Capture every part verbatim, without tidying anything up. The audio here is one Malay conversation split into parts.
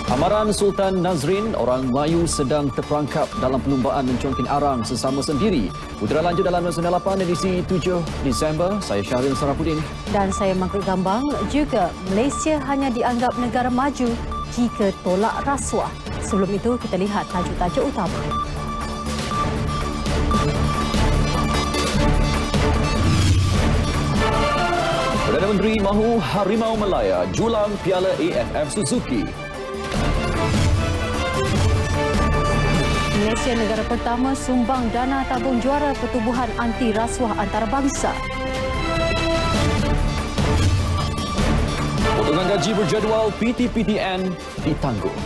Amaran Sultan Nazrin, orang Melayu sedang terperangkap dalam perlumbaan mencongking arang sesama sendiri. Putera lanjut dalam sembilan lapan edisi tujuh Disember. Saya Syahril Sarafudin. Dan saya Margaret Gambang. Juga, Malaysia hanya dianggap negara maju jika tolak rasuah. Sebelum itu, kita lihat tajuk-tajuk utama. Perdana Menteri mahu Harimau Melaya julang Piala A F F Suzuki. Malaysia negara pertama sumbang dana tabung juara pertubuhan anti rasuah antarabangsa. Potongan gaji berjadual P T P T N ditanggung.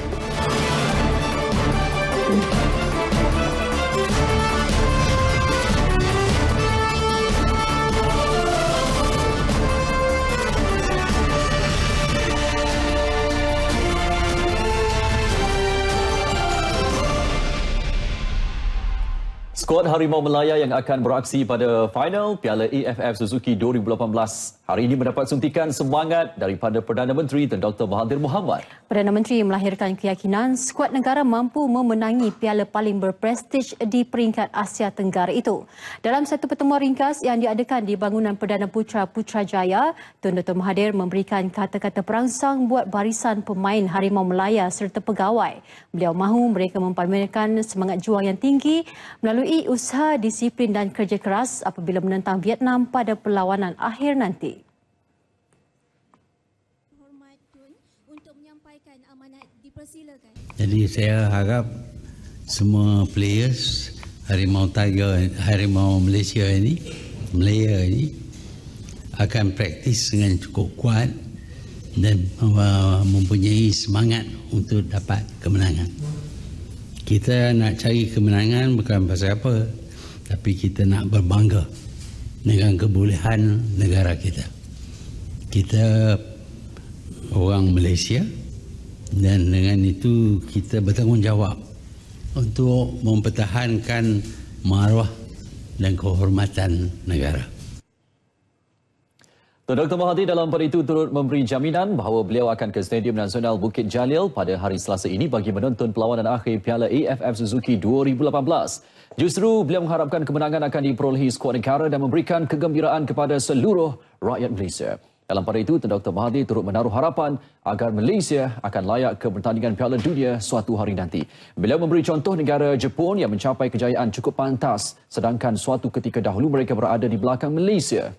Skuad Harimau Melaya yang akan beraksi pada final Piala A F F Suzuki dua ribu lapan belas hari ini mendapat suntikan semangat daripada Perdana Menteri Tun Doktor Mahathir Mohamad. Perdana Menteri melahirkan keyakinan skuad negara mampu memenangi piala paling berprestij di peringkat Asia Tenggara itu. Dalam satu pertemuan ringkas yang diadakan di bangunan Perdana Putra Putrajaya, Tun Doktor Mahathir memberikan kata-kata perangsang buat barisan pemain Harimau Melaya serta pegawai. Beliau mahu mereka mempamerkan semangat juang yang tinggi melalui usaha, disiplin dan kerja keras apabila menentang Vietnam pada perlawanan akhir nanti. Jadi saya harap semua players Harimau Tiger, Harimau Malaysia ini, Melaya ini akan praktis dengan cukup kuat dan mempunyai semangat untuk dapat kemenangan. Kita nak cari kemenangan bukan pasal apa, tapi kita nak berbangga dengan kebolehan negara kita. Kita orang Malaysia dan dengan itu kita bertanggungjawab untuk mempertahankan maruah dan kehormatan negara. Tun Doktor Mahathir dalam pada itu turut memberi jaminan bahawa beliau akan ke Stadium Nasional Bukit Jalil pada hari Selasa ini bagi menonton perlawanan akhir Piala A F F Suzuki dua ribu lapan belas. Justru beliau mengharapkan kemenangan akan diperolehi skuad negara dan memberikan kegembiraan kepada seluruh rakyat Malaysia. Dalam pada itu, Tun Doktor Mahathir turut menaruh harapan agar Malaysia akan layak ke pertandingan Piala Dunia suatu hari nanti. Beliau memberi contoh negara Jepun yang mencapai kejayaan cukup pantas sedangkan suatu ketika dahulu mereka berada di belakang Malaysia.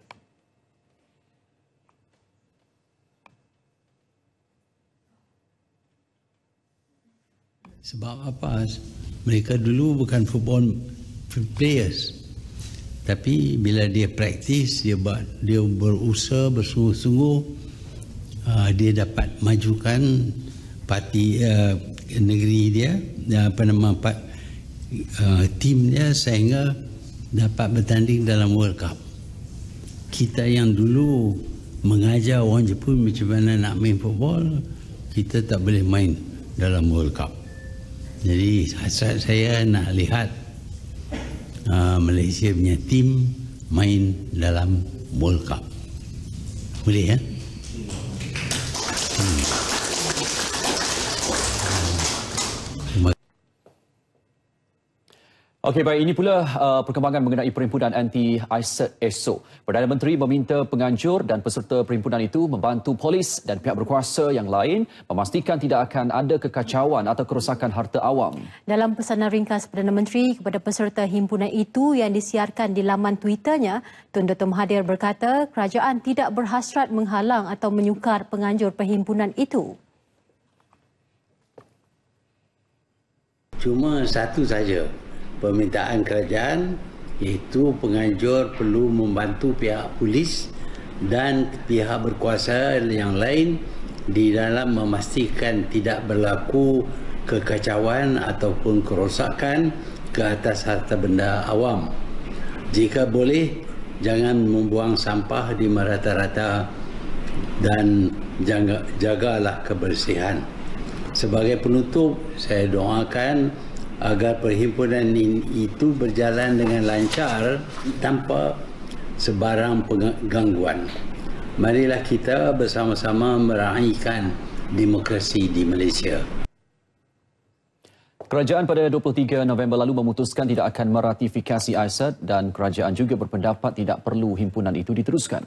Sebab apa? Mereka dulu bukan football players. Tapi bila dia praktis, dia buat, dia berusaha bersungguh-sungguh, uh, dia dapat majukan parti uh, negeri dia, apa nama uh, tim dia sehingga dapat bertanding dalam World Cup. Kita yang dulu mengajar orang Jepun macam mana nak main football, kita tak boleh main dalam World Cup. Jadi hasrat saya nak lihat uh, Malaysia punya tim main dalam World Cup. Boleh ya? Hmm. Okey, baik, ini pula uh, perkembangan mengenai perhimpunan anti-I S I S esok. Perdana Menteri meminta penganjur dan peserta perhimpunan itu membantu polis dan pihak berkuasa yang lain memastikan tidak akan ada kekacauan atau kerosakan harta awam. Dalam pesanan ringkas Perdana Menteri kepada peserta himpunan itu yang disiarkan di laman Twitternya, Tun Doktor Mahathir berkata kerajaan tidak berhasrat menghalang atau menyukar penganjur perhimpunan itu. Cuma satu saja permintaan kerajaan, iaitu penganjur perlu membantu pihak polis dan pihak berkuasa yang lain di dalam memastikan tidak berlaku kekacauan ataupun kerosakan ke atas harta benda awam. Jika boleh, jangan membuang sampah di merata-rata dan jaga, jagalah kebersihan. Sebagai penutup, saya doakan agar perhimpunan itu berjalan dengan lancar tanpa sebarang gangguan. Marilah kita bersama-sama meraihkan demokrasi di Malaysia. Kerajaan pada dua puluh tiga November lalu memutuskan tidak akan meratifikasi I S A D dan kerajaan juga berpendapat tidak perlu himpunan itu diteruskan.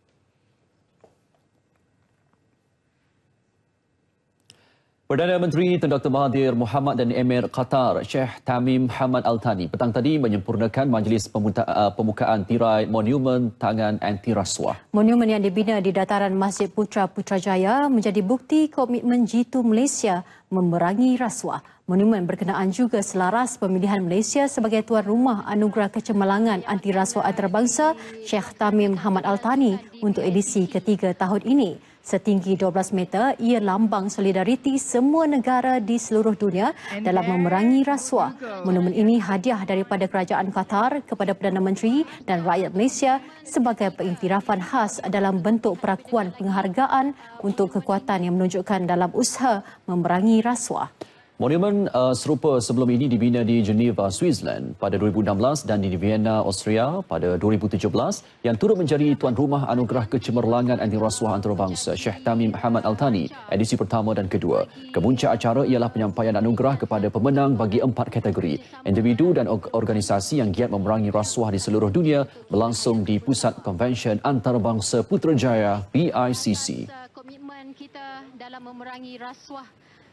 Perdana Menteri Tun Doktor Mahathir Mohamad dan Emir Qatar Sheikh Tamim Hamad Al Thani petang tadi menyempurnakan majlis pembukaan tirai monumen tangan anti rasuah. Monumen yang dibina di dataran Masjid Putra Putrajaya menjadi bukti komitmen Jitu Malaysia memerangi rasuah. Monumen berkenaan juga selaras pemilihan Malaysia sebagai tuan rumah Anugerah Kecemerlangan Anti Rasuah Antarabangsa Sheikh Tamim Hamad Al Thani untuk edisi ketiga tahun ini. Setinggi dua belas meter, ia lambang solidariti semua negara di seluruh dunia dalam memerangi rasuah. Monumen ini hadiah daripada Kerajaan Qatar kepada Perdana Menteri dan rakyat Malaysia sebagai pengiktirafan khas dalam bentuk perakuan penghargaan untuk kekuatan yang menunjukkan dalam usaha memerangi rasuah. Monumen uh, serupa sebelum ini dibina di Geneva, Switzerland pada dua ribu enam belas dan di Vienna, Austria pada dua ribu tujuh belas yang turut menjadi tuan rumah Anugerah Kecemerlangan Anti Rasuah Antarabangsa Sheikh Tamim Hamad Al Thani edisi pertama dan kedua. Kemuncak acara ialah penyampaian anugerah kepada pemenang bagi empat kategori. Individu dan organisasi yang giat memerangi rasuah di seluruh dunia berlangsung di Pusat Konvensyen Antarabangsa Putrajaya P I C C. Komitmen kita dalam memerangi rasuah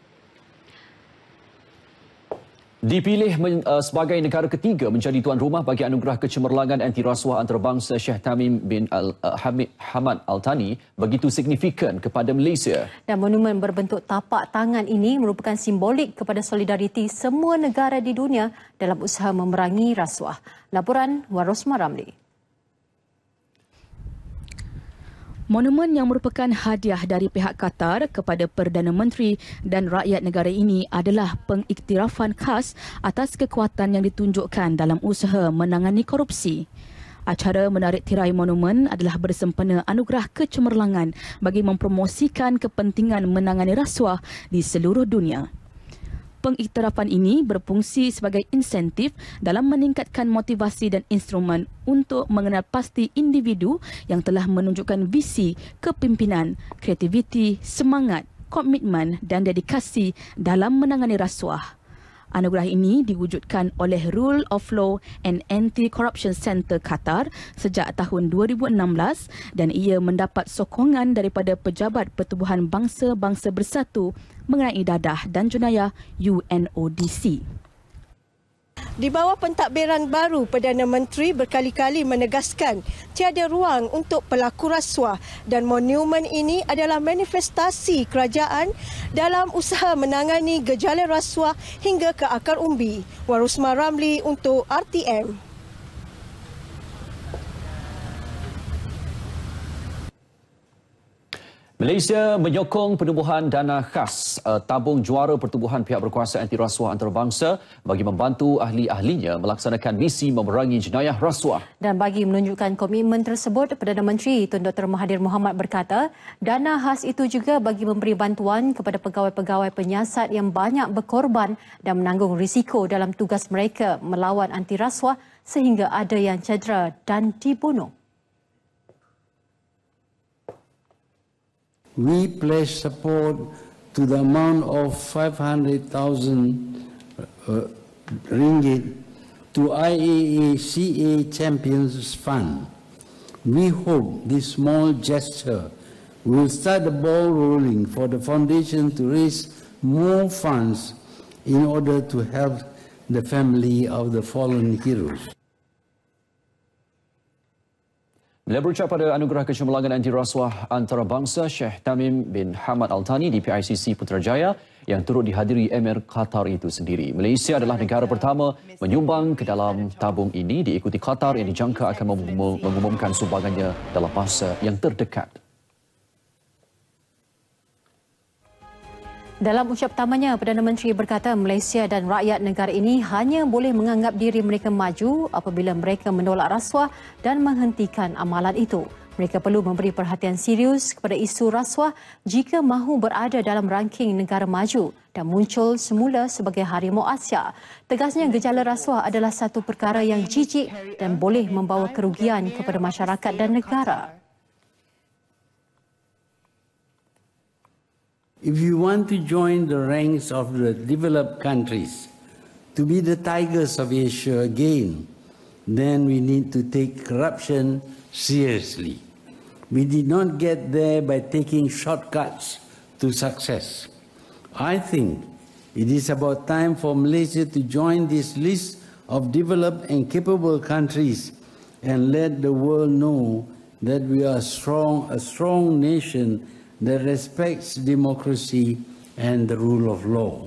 Dipilih men, uh, sebagai negara ketiga menjadi tuan rumah bagi Anugerah Kecemerlangan Anti Rasuah Antarabangsa Sheikh Tamim bin Al, uh, Hamid Hamad Al Thani begitu signifikan kepada Malaysia. Dan monumen berbentuk tapak tangan ini merupakan simbolik kepada solidariti semua negara di dunia dalam usaha memerangi rasuah. Laporan Warosma Ramli. Monumen yang merupakan hadiah dari pihak Qatar kepada Perdana Menteri dan rakyat negara ini adalah pengiktirafan khas atas kekuatan yang ditunjukkan dalam usaha menangani korupsi. Acara menarik tirai monumen adalah bersempena Anugerah Kecemerlangan bagi mempromosikan kepentingan menangani rasuah di seluruh dunia. Pengiktirafan ini berfungsi sebagai insentif dalam meningkatkan motivasi dan instrumen untuk mengenal pasti individu yang telah menunjukkan visi, kepimpinan, kreativiti, semangat, komitmen dan dedikasi dalam menangani rasuah. Anugerah ini diwujudkan oleh Rule of Law and Anti-Corruption Centre Qatar sejak tahun dua ribu enam belas dan ia mendapat sokongan daripada Pejabat Pertubuhan Bangsa-Bangsa Bersatu mengenai dadah dan jenayah U N O D C. Di bawah pentadbiran baru, Perdana Menteri berkali-kali menegaskan tiada ruang untuk pelaku rasuah dan monumen ini adalah manifestasi kerajaan dalam usaha menangani gejala rasuah hingga ke akar umbi. Warosma Ramli untuk R T M. Malaysia menyokong penubuhan dana khas uh, tabung juara pertubuhan pihak berkuasa anti rasuah antarabangsa bagi membantu ahli-ahlinya melaksanakan misi memerangi jenayah rasuah. Dan bagi menunjukkan komitmen tersebut, Perdana Menteri Tun Doktor Mahathir Mohamad berkata, dana khas itu juga bagi memberi bantuan kepada pegawai-pegawai penyiasat yang banyak berkorban dan menanggung risiko dalam tugas mereka melawan anti rasuah sehingga ada yang cedera dan dibunuh. We pledge support to the amount of five hundred thousand uh, ringgit to I A A C A Champions Fund. We hope this small gesture will start the ball rolling for the foundation to raise more funds in order to help the family of the fallen heroes. Bila berucap pada Anugerah Kecemerlangan Anti Rasuah Antarabangsa Sheikh Tamim bin Hamad Al Thani di P I C C Putrajaya yang turut dihadiri Emir Qatar itu sendiri. Malaysia adalah negara pertama menyumbang ke dalam tabung ini diikuti Qatar yang dijangka akan mengumumkan sumbangannya dalam masa yang terdekat. Dalam ucap pertamanya, Perdana Menteri berkata Malaysia dan rakyat negara ini hanya boleh menganggap diri mereka maju apabila mereka menolak rasuah dan menghentikan amalan itu. Mereka perlu memberi perhatian serius kepada isu rasuah jika mahu berada dalam ranking negara maju dan muncul semula sebagai harimau Asia. Tegasnya, gejala rasuah adalah satu perkara yang jijik dan boleh membawa kerugian kepada masyarakat dan negara. If you want to join the ranks of the developed countries, to be the tigers of Asia again, then we need to take corruption seriously. We did not get there by taking shortcuts to success. I think it is about time for Malaysia to join this list of developed and capable countries and let the world know that we are strong, a strong nation that respects democracy and the rule of law.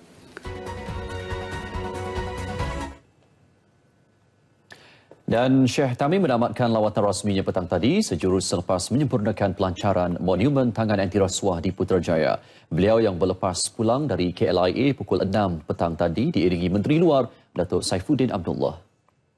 Dan Syekh Tamim menamatkan lawatan rasminya petang tadi sejurus selepas menyempurnakan pelancaran Monumen Tangan Anti Rasuah di Putrajaya. Beliau yang berlepas pulang dari K L I A pukul enam petang tadi diiringi Menteri Luar Datuk Saifuddin Abdullah.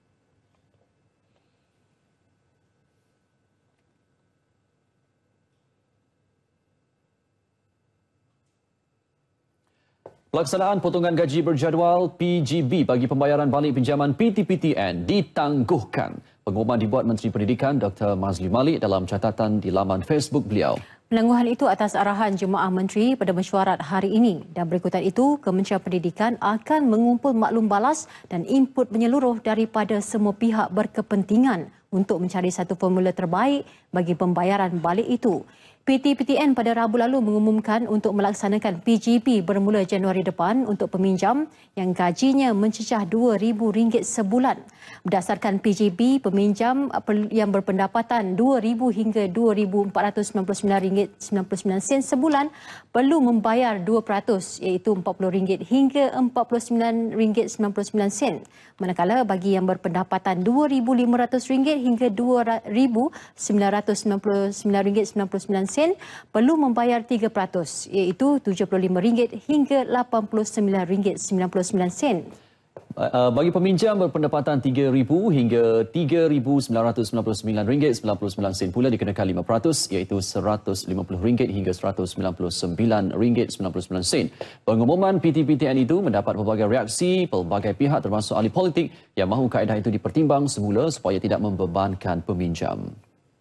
Pelaksanaan potongan gaji berjadual P G B bagi pembayaran balik pinjaman P T P T N ditangguhkan. Pengumuman dibuat Menteri Pendidikan Doktor Mazli Malik dalam catatan di laman Facebook beliau. Penangguhan itu atas arahan Jemaah Menteri pada mesyuarat hari ini dan berikutan itu Kementerian Pendidikan akan mengumpul maklum balas dan input menyeluruh daripada semua pihak berkepentingan untuk mencari satu formula terbaik bagi pembayaran balik itu. P T P T N pada Rabu lalu mengumumkan untuk melaksanakan P G B bermula Januari depan untuk peminjam yang gajinya mencecah dua ribu ringgit sebulan. Berdasarkan P G B, peminjam yang berpendapatan dua ribu hingga dua ribu empat ratus sembilan puluh sembilan ringgit sembilan puluh sembilan sen sebulan perlu membayar dua peratus iaitu empat puluh ringgit hingga empat puluh sembilan ringgit sembilan puluh sembilan sen. Manakala bagi yang berpendapatan dua ribu lima ratus ringgit hingga dua ribu sembilan ratus sembilan puluh sembilan ringgit sembilan puluh sembilan sen perlu membayar tiga peratus iaitu tujuh puluh lima ringgit hingga lapan puluh sembilan ringgit sembilan puluh sembilan sen. Bagi peminjam berpendapatan tiga ribu hingga tiga ribu sembilan ratus sembilan puluh sembilan ringgit sembilan puluh sembilan sen pula dikenakan lima peratus iaitu seratus lima puluh ringgit hingga seratus sembilan puluh sembilan ringgit sembilan puluh sembilan sen. Pengumuman P T P T N itu mendapat pelbagai reaksi pelbagai pihak termasuk ahli politik yang mahu kaedah itu dipertimbang semula supaya tidak membebankan peminjam.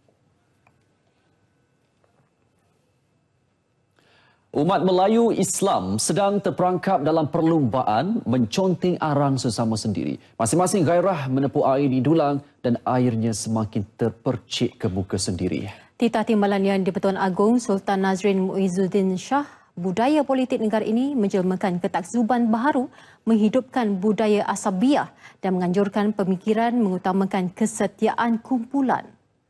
Umat Melayu Islam sedang terperangkap dalam perlumbaan menconteng arang sesama sendiri. Masing-masing gairah menepuk air di dulang dan airnya semakin terpercik ke muka sendiri. Titah Timbalan Yang di-Pertuan Agong Sultan Nazrin Muizzuddin Shah, budaya politik negara ini menjelmakan ketakzuban baharu, menghidupkan budaya asabiah dan menganjurkan pemikiran mengutamakan kesetiaan kumpulan.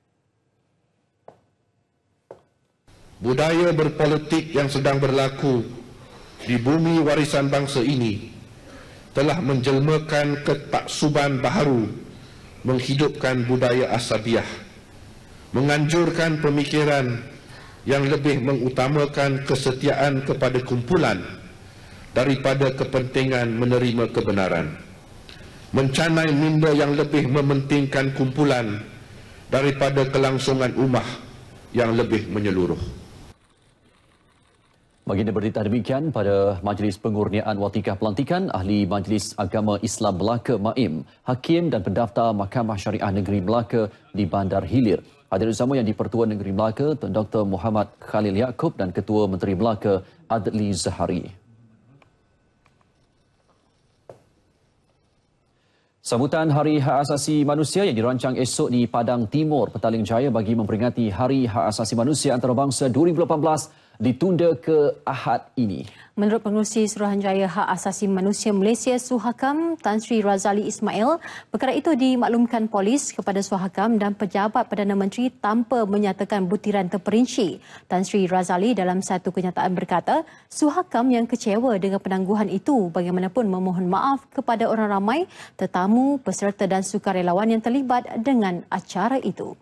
Budaya berpolitik yang sedang berlaku di bumi warisan bangsa ini telah menjelmakan ketaksuban baharu, menghidupkan budaya asabiah, menganjurkan pemikiran yang lebih mengutamakan kesetiaan kepada kumpulan daripada kepentingan menerima kebenaran, mencanai minda yang lebih mementingkan kumpulan daripada kelangsungan ummah yang lebih menyeluruh. Baginda bertitah demikian pada Majlis Pengurniaan Watikah Pelantikan Ahli Majlis Agama Islam Melaka Maim, Hakim dan Pendaftar Mahkamah Syariah Negeri Melaka di Bandar Hilir. Hadirin semua yang di-Pertuan Negeri Melaka, Tuan Doktor Muhammad Khalil Yaakob dan Ketua Menteri Melaka Adli Zahari. Sambutan Hari Hak Asasi Manusia yang dirancang esok di Padang Timur, Petaling Jaya bagi memperingati Hari Hak Asasi Manusia Antarabangsa dua ribu lapan belas ditunda ke Ahad ini. Menurut Pengerusi Suruhanjaya Hak Asasi Manusia Malaysia Suhakam Tan Sri Razali Ismail, perkara itu dimaklumkan polis kepada Suhakam dan pejabat Perdana Menteri tanpa menyatakan butiran terperinci. Tan Sri Razali dalam satu kenyataan berkata, Suhakam yang kecewa dengan penangguhan itu bagaimanapun memohon maaf kepada orang ramai, tetamu, peserta dan sukarelawan yang terlibat dengan acara itu.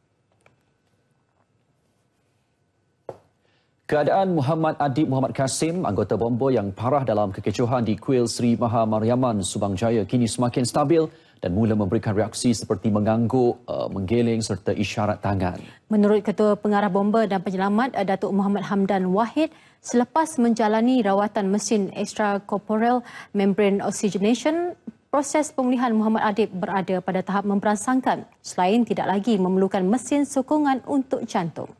Keadaan Muhammad Adib Muhammad Kasim, anggota bomba yang parah dalam kekecohan di Kuil Sri Maha Mariaman, Subang Jaya kini semakin stabil dan mula memberikan reaksi seperti mengangguk, uh, menggeleng serta isyarat tangan. Menurut Ketua Pengarah Bomba dan Penyelamat Datuk Muhammad Hamdan Wahid, selepas menjalani rawatan mesin extracorporeal membrane oxygenation, proses pemulihan Muhammad Adib berada pada tahap memperangsangkan selain tidak lagi memerlukan mesin sokongan untuk jantung.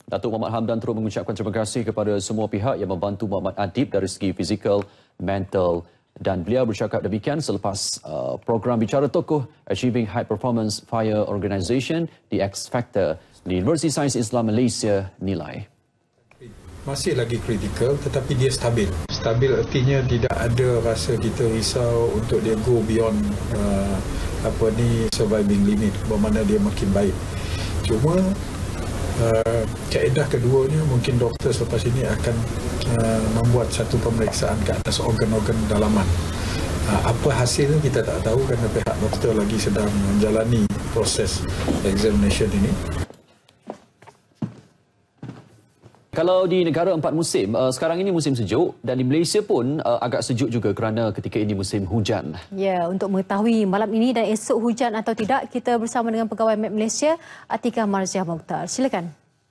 Datuk Muhammad Hamdan turut mengucapkan terima kasih kepada semua pihak yang membantu Muhammad Adib dari segi fizikal, mental dan beliau bercakap demikian selepas uh, program Bicara Tokoh Achieving High Performance Fire Organisation di X Factor di Universiti Sains Islam Malaysia nilai. Masih lagi kritikal tetapi dia stabil. Stabil artinya tidak ada rasa kita risau untuk dia go beyond uh, apa ni surviving limit, bermakna dia makin baik. Cuma uh, kaedah keduanya mungkin doktor selepas ini akan uh, membuat satu pemeriksaan ke atas organ-organ dalaman. Uh, apa hasilnya kita tak tahu kerana pihak doktor lagi sedang menjalani proses examination ini. Kalau di negara empat musim, uh, sekarang ini musim sejuk dan di Malaysia pun uh, agak sejuk juga kerana ketika ini musim hujan. Ya, untuk mengetahui malam ini dan esok hujan atau tidak, kita bersama dengan pegawai Met Malaysia, Atika Marziah Mokhtar. Silakan.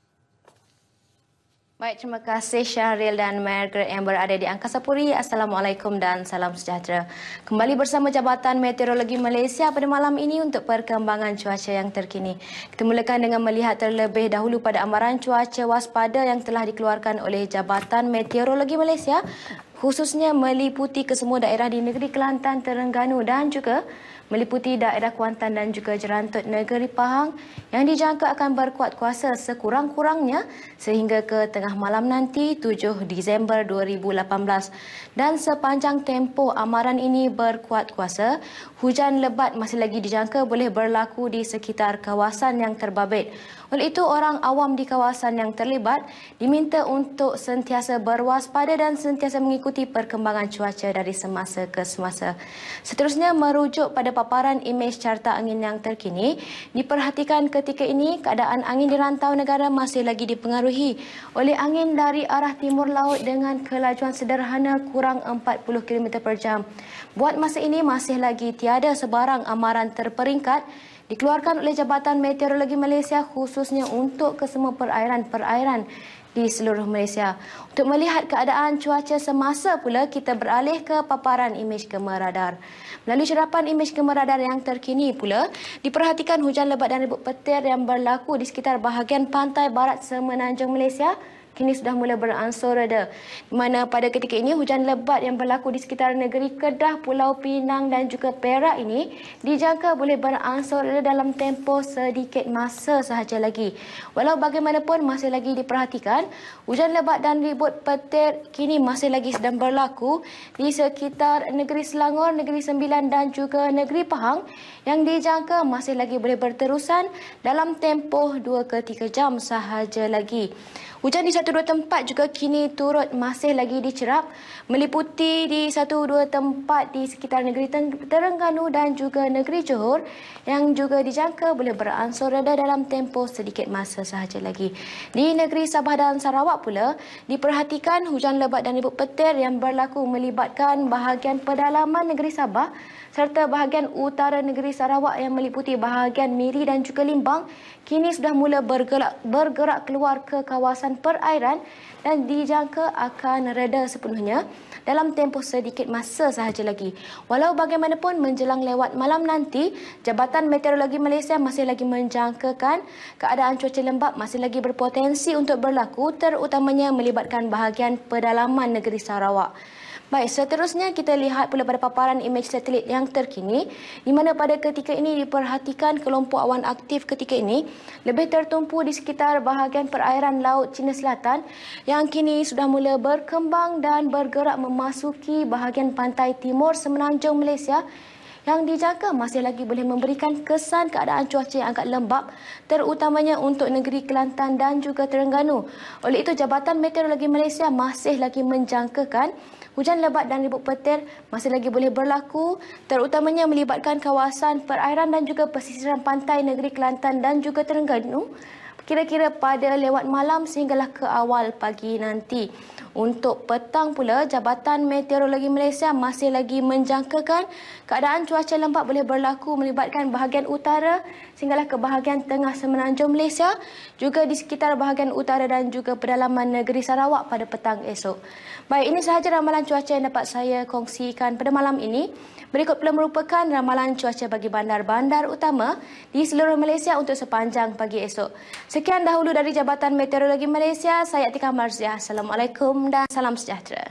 Baik, terima kasih Syahril dan Margaret yang berada di Angkasa Puri. Assalamualaikum dan salam sejahtera. Kembali bersama Jabatan Meteorologi Malaysia pada malam ini untuk perkembangan cuaca yang terkini. Kita mulakan dengan melihat terlebih dahulu pada amaran cuaca waspada yang telah dikeluarkan oleh Jabatan Meteorologi Malaysia, khususnya meliputi kesemua daerah di negeri Kelantan, Terengganu dan juga meliputi daerah Kuantan dan juga Jerantut negeri Pahang yang dijangka akan berkuat kuasa sekurang-kurangnya sehingga ke tengah malam nanti tujuh Disember dua ribu lapan belas. Dan sepanjang tempoh amaran ini berkuat kuasa, hujan lebat masih lagi dijangka boleh berlaku di sekitar kawasan yang terbabit. Oleh itu, orang awam di kawasan yang terlibat diminta untuk sentiasa berwaspada dan sentiasa mengikuti perkembangan cuaca dari semasa ke semasa. Seterusnya, merujuk pada paparan imej carta angin yang terkini, diperhatikan ketika ini keadaan angin di rantau negara masih lagi dipengaruhi oleh angin dari arah timur laut dengan kelajuan sederhana kurang empat puluh kilometer per jam. Buat masa ini masih lagi tiada sebarang amaran terperingkat dikeluarkan oleh Jabatan Meteorologi Malaysia khususnya untuk kesemua perairan-perairan di seluruh Malaysia. Untuk melihat keadaan cuaca semasa pula, kita beralih ke paparan imej gemar radar. Melalui cerapan imej gemar radar yang terkini pula, diperhatikan hujan lebat dan ribut petir yang berlaku di sekitar bahagian pantai barat semenanjung Malaysia kini sudah mula beransur reda. Di mana pada ketika ini hujan lebat yang berlaku di sekitar negeri Kedah, Pulau Pinang dan juga Perak ini dijangka boleh beransur reda dalam tempoh sedikit masa sahaja lagi. Walau bagaimanapun masih lagi diperhatikan, hujan lebat dan ribut petir kini masih lagi sedang berlaku di sekitar negeri Selangor, negeri Sembilan dan juga negeri Pahang yang dijangka masih lagi boleh berterusan dalam tempoh dua ke tiga jam sahaja lagi. Hujan di satu dua tempat juga kini turut masih lagi dicerap, meliputi di satu dua tempat di sekitar negeri Terengganu dan juga negeri Johor yang juga dijangka boleh beransur reda dalam tempoh sedikit masa sahaja lagi. Di negeri Sabah dan Sarawak pula, diperhatikan hujan lebat dan ribut petir yang berlaku melibatkan bahagian pedalaman negeri Sabah serta bahagian utara negeri Sarawak yang meliputi bahagian Miri dan juga Limbang kini sudah mula bergerak, bergerak keluar ke kawasan perairan dan dijangka akan reda sepenuhnya dalam tempoh sedikit masa sahaja lagi. Walau bagaimanapun menjelang lewat malam nanti, Jabatan Meteorologi Malaysia masih lagi menjangkakan keadaan cuaca lembap masih lagi berpotensi untuk berlaku, terutamanya melibatkan bahagian pedalaman negeri Sarawak. Baik, seterusnya kita lihat pula pada paparan imej satelit yang terkini di mana pada ketika ini diperhatikan kelompok awan aktif ketika ini lebih tertumpu di sekitar bahagian perairan Laut Cina Selatan yang kini sudah mula berkembang dan bergerak memasuki bahagian pantai timur semenanjung Malaysia yang dijangka masih lagi boleh memberikan kesan keadaan cuaca yang agak lembap terutamanya untuk negeri Kelantan dan juga Terengganu. Oleh itu, Jabatan Meteorologi Malaysia masih lagi menjangkakan hujan lebat dan ribut petir masih lagi boleh berlaku terutamanya melibatkan kawasan perairan dan juga pesisiran pantai negeri Kelantan dan juga Terengganu kira-kira pada lewat malam sehinggalah ke awal pagi nanti. Untuk petang pula, Jabatan Meteorologi Malaysia masih lagi menjangkakan keadaan cuaca lembap boleh berlaku melibatkan bahagian utara sehinggalah ke bahagian tengah semenanjung Malaysia, juga di sekitar bahagian utara dan juga pedalaman negeri Sarawak pada petang esok. Baik, ini sahaja ramalan cuaca yang dapat saya kongsikan pada malam ini. Berikut pula merupakan ramalan cuaca bagi bandar-bandar utama di seluruh Malaysia untuk sepanjang pagi esok. Sekian dahulu dari Jabatan Meteorologi Malaysia. Saya Atika Marziah. Assalamualaikum dan salam sejahtera.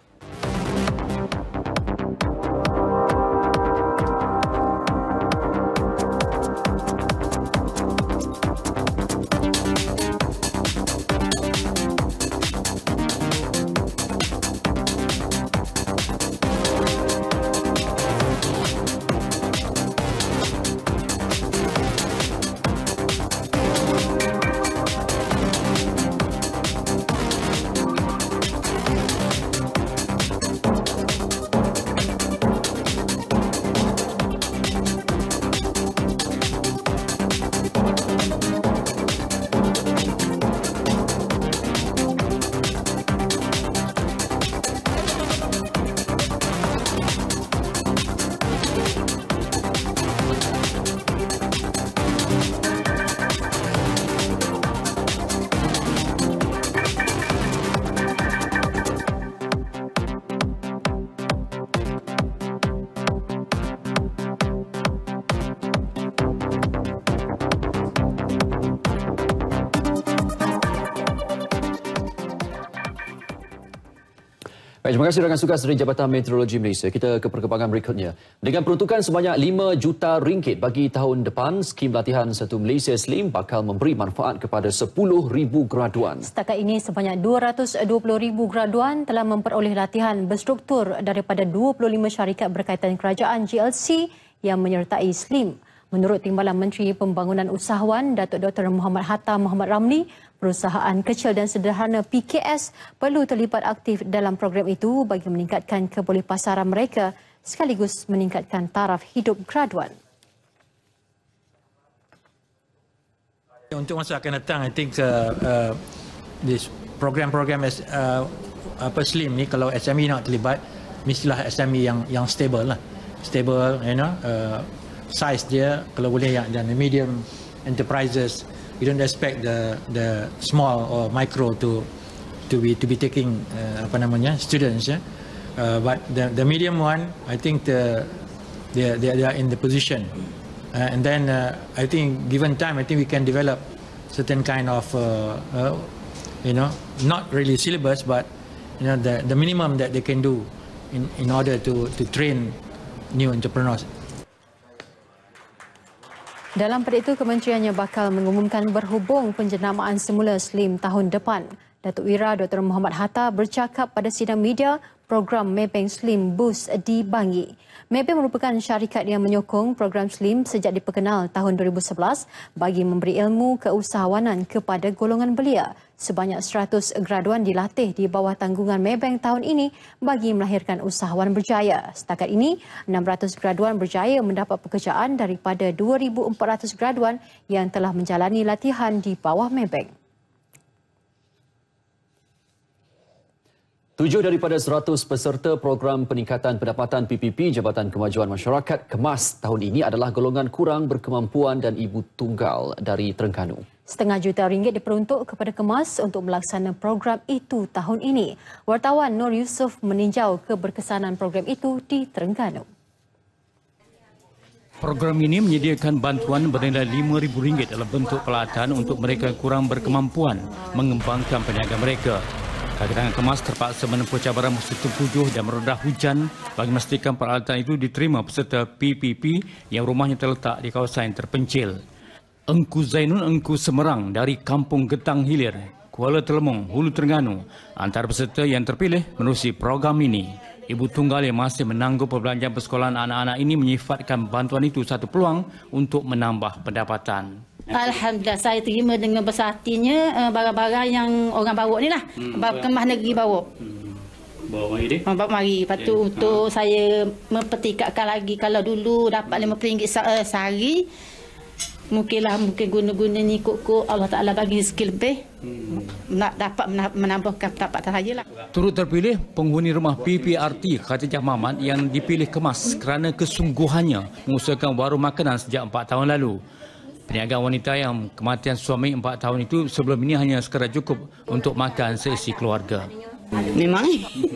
Baik, terima kasih rakan tugas dari Jabatan Meteorologi Malaysia. Kita ke perkembangan berikutnya. Dengan peruntukan sebanyak lima juta ringgit bagi tahun depan, skim latihan Satu Malaysia Slim bakal memberi manfaat kepada sepuluh ribu graduan. Setakat ini, sebanyak dua ratus dua puluh ribu graduan telah memperoleh latihan berstruktur daripada dua puluh lima syarikat berkaitan kerajaan G L C yang menyertai Slim. Menurut Timbalan Menteri Pembangunan Usahawan Datuk Doktor Muhammad Hatta Muhammad Ramli, perusahaan kecil dan sederhana P K S perlu terlibat aktif dalam program itu bagi meningkatkan kebolehpasaran mereka sekaligus meningkatkan taraf hidup graduan. Untuk masa akan datang, I think uh, uh, this program-program uh, apa Slim ni, kalau S M E nak terlibat, mestilah S M E yang yang stable lah, stable, you know, uh, size dia kalau boleh yang dan medium enterprises. We don't expect the the small or micro to to be to be taking uh, apa namanya students, ya. Uh, but the the medium one, I think the they they are in the position, uh, and then uh, I think given time, I think we can develop certain kind of uh, uh, you know, not really syllabus, but you know the the minimum that they can do in in order to to train new entrepreneurs. Dalam pada itu, kementeriannya bakal mengumumkan berhubung penjenamaan semula Slim tahun depan. Datuk Wira Doktor Muhammad Hatta bercakap pada sidang media program Maybank Slim Boost di Bangi. Maybank merupakan syarikat yang menyokong program Slim sejak diperkenal tahun dua ribu sebelas bagi memberi ilmu keusahawanan kepada golongan belia. Sebanyak seratus graduan dilatih di bawah tanggungan Maybank tahun ini bagi melahirkan usahawan berjaya. Setakat ini, enam ratus graduan berjaya mendapat pekerjaan daripada dua ribu empat ratus graduan yang telah menjalani latihan di bawah Maybank. Tujuh daripada seratus peserta program peningkatan pendapatan P P P Jabatan Kemajuan Masyarakat KEMAS tahun ini adalah golongan kurang berkemampuan dan ibu tunggal dari Terengganu. Setengah juta ringgit diperuntuk kepada KEMAS untuk melaksana program itu tahun ini. Wartawan Nur Yusof meninjau keberkesanan program itu di Terengganu. Program ini menyediakan bantuan bernilai lima ribu ringgit dalam bentuk pelatihan untuk mereka yang kurang berkemampuan mengembangkan perniagaan mereka. Kakitangan KEMAS terpaksa menempuh cabaran musim tempujuh dan meredah hujan bagi memastikan peralatan itu diterima peserta P P P yang rumahnya terletak di kawasan yang terpencil. Engku Zainun Engku Semerang dari Kampung Getang Hilir, Kuala Telemong, Hulu Terengganu, antara peserta yang terpilih menerusi program ini. Ibu tunggal yang masih menanggung perbelanjaan persekolahan anak-anak ini menyifatkan bantuan itu satu peluang untuk menambah pendapatan. Alhamdulillah, saya terima dengan besar hatinya barang-barang yang orang bawa ni lah. Hmm, Kemas negeri bawa. Hmm. Bawa mari dia? Bawa mari. Lepas tu okay. Untuk ha. saya mempertingkatkan lagi. Kalau dulu dapat lima puluh ringgit sehari, mungkinlah mungkin guna-guna ni kok-kok Allah Ta'ala bagi rezeki lebih. Hmm. Nak dapat menambahkan pendapatan saya lah. Turut terpilih penghuni rumah P P R T Khatijah Mahmad yang dipilih KEMAS kerana kesungguhannya mengusahakan warung makanan sejak empat tahun lalu. Peniaga wanita yang kematian suami empat tahun itu sebelum ini hanya sekadar cukup untuk makan seisi keluarga. Memang.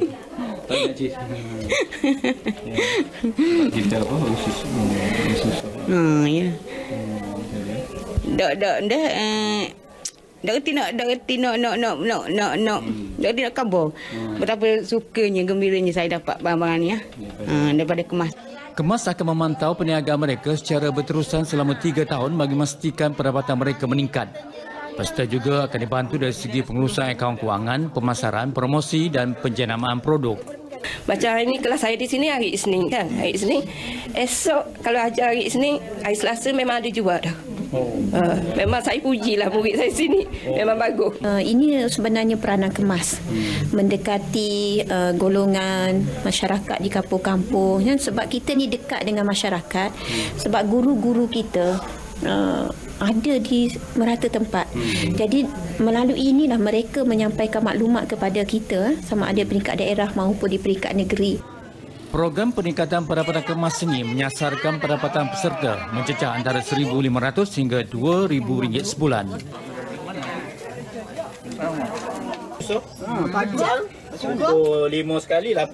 Kita apa? Khusus. Hmm, ya. Dak dak dah Tak reti nak, tak reti nak, nak, nak, nak, nak, nak, tak reti nak kabar. Betapa sukanya, gembiranya saya dapat barang-barang ni ya. Ha, daripada Kemas. Kemas akan memantau perniagaan mereka secara berterusan selama tiga tahun bagi memastikan pendapatan mereka meningkat. Peserta juga akan dibantu dari segi pengurusan akaun kewangan, pemasaran, promosi dan penjenamaan produk. Macam hari ni kelas saya di sini hari Isnin kan. Hari Isnin. Esok kalau ajar hari Isnin, hari Selasa memang ada jual dah. Oh. Uh, memang saya pujilah murid saya sini. Oh. Memang bagus. Uh, ini sebenarnya peranan Kemas. Hmm. Mendekati uh, golongan masyarakat di kampung-kampung. Ya, sebab kita ni dekat dengan masyarakat. Hmm. Sebab guru-guru kita uh, ada di merata tempat. Hmm. Jadi melalui inilah mereka menyampaikan maklumat kepada kita sama ada peringkat daerah maupun di peringkat negeri. Program peningkatan pendapatan Kemas ini menyasarkan pendapatan peserta mencecah antara seribu lima ratus hingga dua ribu ringgit sebulan. Untuk lima sekali lah.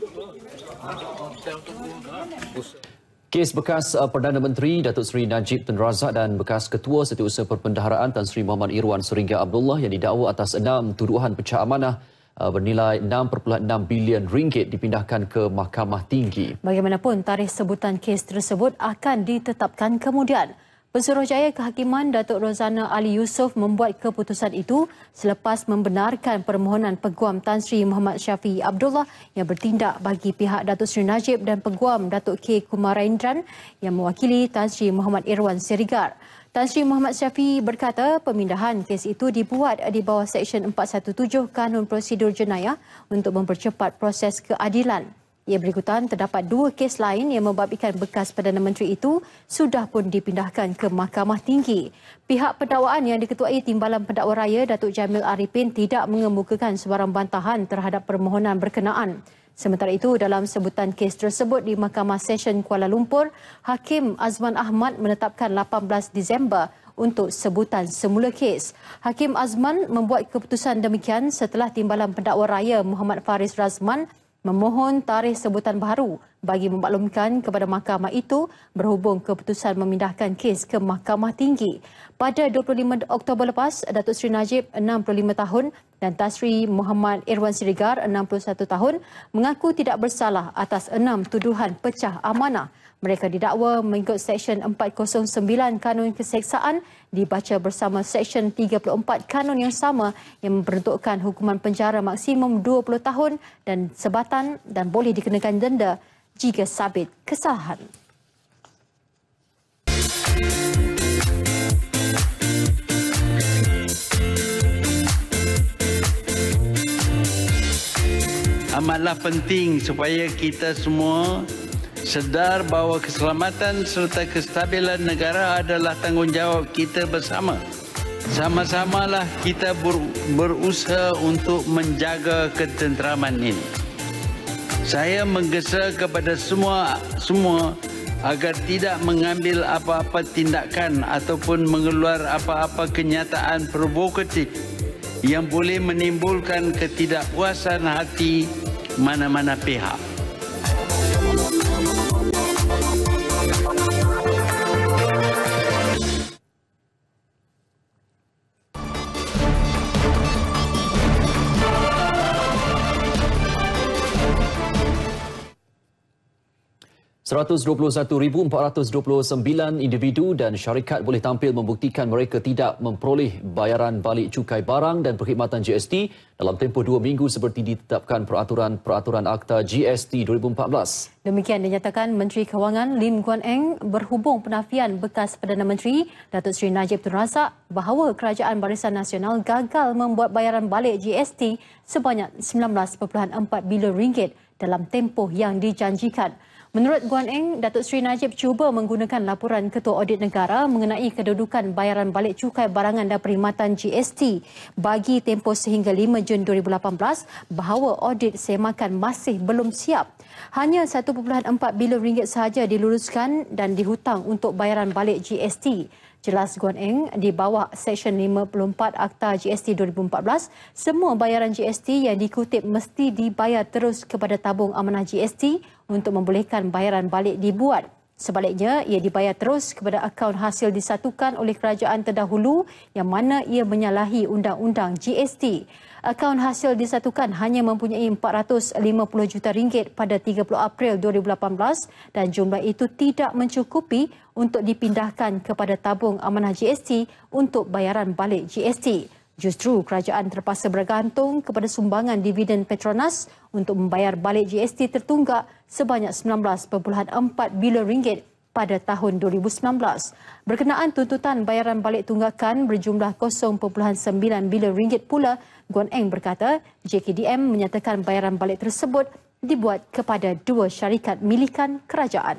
Kes bekas uh, Perdana Menteri Datuk Seri Najib Tun Razak dan bekas Ketua Setiausaha Perbendaharaan Tan Sri Muhammad Irwan Serigga Abdullah yang didakwa atas enam tuduhan pecah amanah uh, bernilai enam perpuluhan enam bilion ringgit dipindahkan ke Mahkamah Tinggi. Bagaimanapun, tarikh sebutan kes tersebut akan ditetapkan kemudian. Pensuruhjaya Kehakiman Datuk Rozana Ali Yusof membuat keputusan itu selepas membenarkan permohonan Peguam Tan Sri Muhammad Syafiee Abdullah yang bertindak bagi pihak Datuk Seri Najib dan Peguam Datuk K. Kumarendran yang mewakili Tan Sri Muhammad Irwan Serigga. Tan Sri Muhammad Syafiee berkata pemindahan kes itu dibuat di bawah Seksyen empat satu tujuh Kanun Prosedur Jenayah untuk mempercepat proses keadilan. Ia berikutan terdapat dua kes lain yang membabitkan bekas Perdana Menteri itu sudah pun dipindahkan ke Mahkamah Tinggi. Pihak pendakwaan yang diketuai Timbalan Pendakwa Raya Datuk Jamil Arifin tidak mengemukakan sebarang bantahan terhadap permohonan berkenaan. Sementara itu, dalam sebutan kes tersebut di Mahkamah Session Kuala Lumpur, Hakim Azman Ahmad menetapkan lapan belas Disember untuk sebutan semula kes. Hakim Azman membuat keputusan demikian setelah Timbalan Pendakwa Raya Muhammad Faris Razman memohon tarikh sebutan baru bagi memaklumkan kepada mahkamah itu berhubung keputusan memindahkan kes ke Mahkamah Tinggi. Pada dua puluh lima Oktober lepas, Datuk Seri Najib enam puluh lima tahun dan Tan Sri Muhammad Irwan Serigga enam puluh satu tahun mengaku tidak bersalah atas enam tuduhan pecah amanah. Mereka didakwa mengikut Seksyen empat kosong sembilan Kanun Keseksaan dibaca bersama Seksyen tiga puluh empat Kanun yang sama yang memperuntukkan hukuman penjara maksimum dua puluh tahun dan sebatan dan boleh dikenakan denda jika sabit kesalahan. Amatlah penting supaya kita semua sedar bahawa keselamatan serta kestabilan negara adalah tanggungjawab kita bersama. Sama-samalah kita ber, berusaha untuk menjaga ketenteraman ini. Saya menggesa kepada semua semua agar tidak mengambil apa-apa tindakan ataupun mengeluar apa-apa kenyataan provokatif yang boleh menimbulkan ketidakpuasan hati mana-mana pihak. seratus dua puluh satu ribu empat ratus dua puluh sembilan individu dan syarikat boleh tampil membuktikan mereka tidak memperoleh bayaran balik cukai barang dan perkhidmatan G S T dalam tempoh dua minggu seperti ditetapkan peraturan-peraturan Akta G S T dua ribu empat belas. Demikian dinyatakan Menteri Kewangan Lim Guan Eng berhubung penafian bekas Perdana Menteri Datuk Seri Najib Tun Razak bahawa Kerajaan Barisan Nasional gagal membuat bayaran balik G S T sebanyak sembilan belas perpuluhan empat bilion ringgit dalam tempoh yang dijanjikan. Menurut Guan Eng, Datuk Seri Najib cuba menggunakan laporan Ketua Audit Negara mengenai kedudukan bayaran balik cukai barangan dan perkhidmatan G S T bagi tempoh sehingga lima Jun dua ribu lapan belas bahawa audit semakan masih belum siap. Hanya satu perpuluhan empat bilion ringgit sahaja diluluskan dan dihutang untuk bayaran balik G S T. Jelas Guan Eng, di bawah Seksyen lima puluh empat Akta G S T dua ribu empat belas, semua bayaran G S T yang dikutip mesti dibayar terus kepada tabung amanah G S T untuk membolehkan bayaran balik dibuat. Sebaliknya, ia dibayar terus kepada akaun hasil disatukan oleh kerajaan terdahulu yang mana ia menyalahi undang-undang G S T. Akaun hasil disatukan hanya mempunyai empat ratus lima puluh juta ringgit pada tiga puluh April dua ribu lapan belas dan jumlah itu tidak mencukupi untuk dipindahkan kepada tabung amanah G S T untuk bayaran balik G S T. Justru kerajaan terpaksa bergantung kepada sumbangan dividen Petronas untuk membayar balik G S T tertunggak sebanyak sembilan belas perpuluhan empat bilion ringgit pada tahun dua ribu sembilan belas. Berkenaan tuntutan bayaran balik tunggakan berjumlah kosong perpuluhan sembilan bilion ringgit pula, Guan Eng berkata J K D M menyatakan bayaran balik tersebut dibuat kepada dua syarikat milikan kerajaan.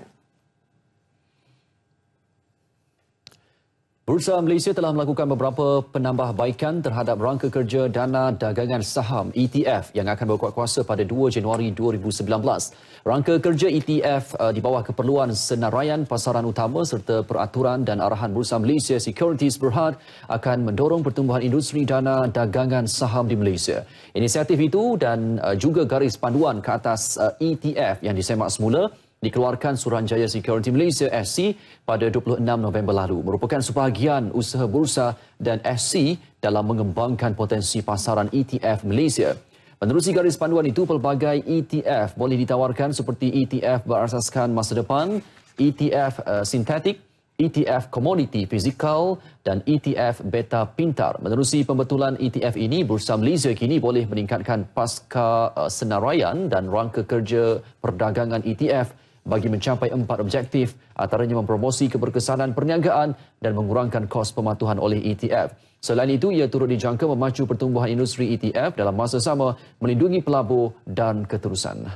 Bursa Malaysia telah melakukan beberapa penambahbaikan terhadap rangka kerja dana dagangan saham E T F yang akan berkuat kuasa pada dua Januari dua ribu sembilan belas. Rangka kerja E T F uh, di bawah keperluan senaraian pasaran utama serta peraturan dan arahan Bursa Malaysia Securities Berhad akan mendorong pertumbuhan industri dana dagangan saham di Malaysia. Inisiatif itu dan uh, juga garis panduan ke atas uh, E T F yang disemak semula dikeluarkan Suruhanjaya Security Malaysia S C pada dua puluh enam November lalu, merupakan sebahagian usaha bursa dan S C dalam mengembangkan potensi pasaran E T F Malaysia. Menerusi garis panduan itu, pelbagai E T F boleh ditawarkan seperti E T F berasaskan masa depan, E T F uh, sintetik, E T F komoditi fizikal dan E T F beta pintar. Menerusi pembetulan E T F ini, Bursa Malaysia kini boleh meningkatkan pasca uh, senaraian dan rangka kerja perdagangan E T F bagi mencapai empat objektif, antaranya mempromosi keberkesanan perniagaan dan mengurangkan kos pematuhan oleh E T F. Selain itu, ia turut dijangka memacu pertumbuhan industri E T F dalam masa sama melindungi pelabur dan keterusan.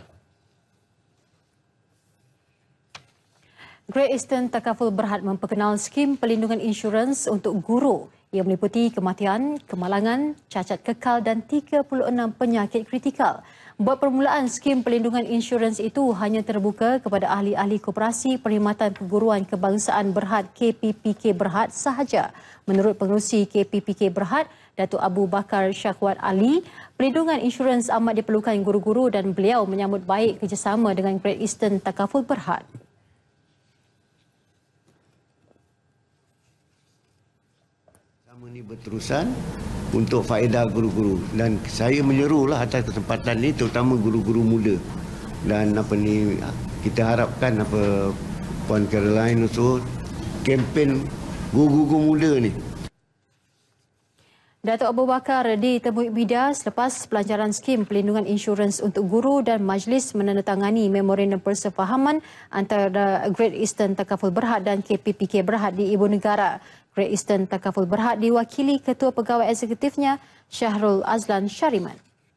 Great Eastern Takaful Berhad memperkenal skim pelindungan insurans untuk guru. Ia meliputi kematian, kemalangan, cacat kekal dan tiga puluh enam penyakit kritikal. Buat permulaan, skim pelindungan insurans itu hanya terbuka kepada ahli-ahli Koperasi Perkhidmatan Perguruan Kebangsaan Berhad K P P K Berhad sahaja. Menurut pengerusi K P P K Berhad, Datuk Abu Bakar Syakwat Ali, pelindungan insurans amat diperlukan guru-guru dan beliau menyambut baik kerjasama dengan Great Eastern Takaful Berhad. Ini berterusan untuk faedah guru-guru dan saya menyerulah atas kesempatan ini terutama guru-guru muda dan apa ni kita harapkan apa Puan Caroline usul kempen guru-guru muda ni. Datuk Abu Bakar ditemui media selepas pelancaran skim pelindungan insurans untuk guru dan majlis menandatangani memorandum persefahaman antara Great Eastern Takaful Berhad dan K P P K Berhad di Ibu Negara. Great Eastern Takaful Berhad diwakili Ketua Pegawai Eksekutifnya Syahrul Azlan Syariman.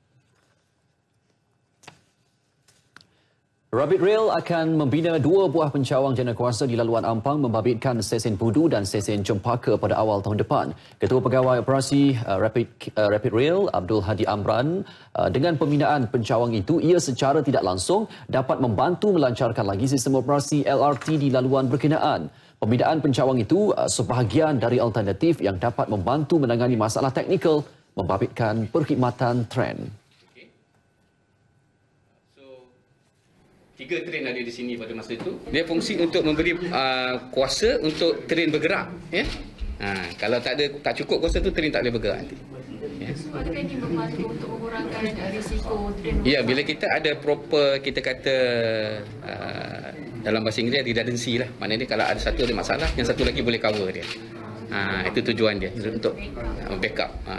Rapid Rail akan membina dua buah pencawang jana kuasa di laluan Ampang membabitkan stesen Pudu dan stesen Cempaka pada awal tahun depan. Ketua Pegawai Operasi uh, Rapid, uh, Rapid Rail Abdul Hadi Amran, uh, dengan pembinaan pencawang itu, ia secara tidak langsung dapat membantu melancarkan lagi sistem operasi L R T di laluan berkenaan. Pembinaan pencawang itu uh, sebahagian dari alternatif yang dapat membantu menangani masalah teknikal membabitkan perkhidmatan tren. Tiga tren ada di sini pada masa itu. Dia fungsi untuk memberi uh, kuasa untuk tren bergerak. Ya? Ha, kalau tak ada tak cukup kuasa tu, tren tak boleh bergerak nanti. Ya. Adakah ini membantu untuk mengurangkan risiko tren? Ya, bila kita ada proper, kita kata uh, dalam bahasa Inggeris redundancy lah. Maknanya kalau ada satu ada masalah, yang satu lagi boleh cover dia. Ha, itu tujuan dia untuk uh, backup. Ha.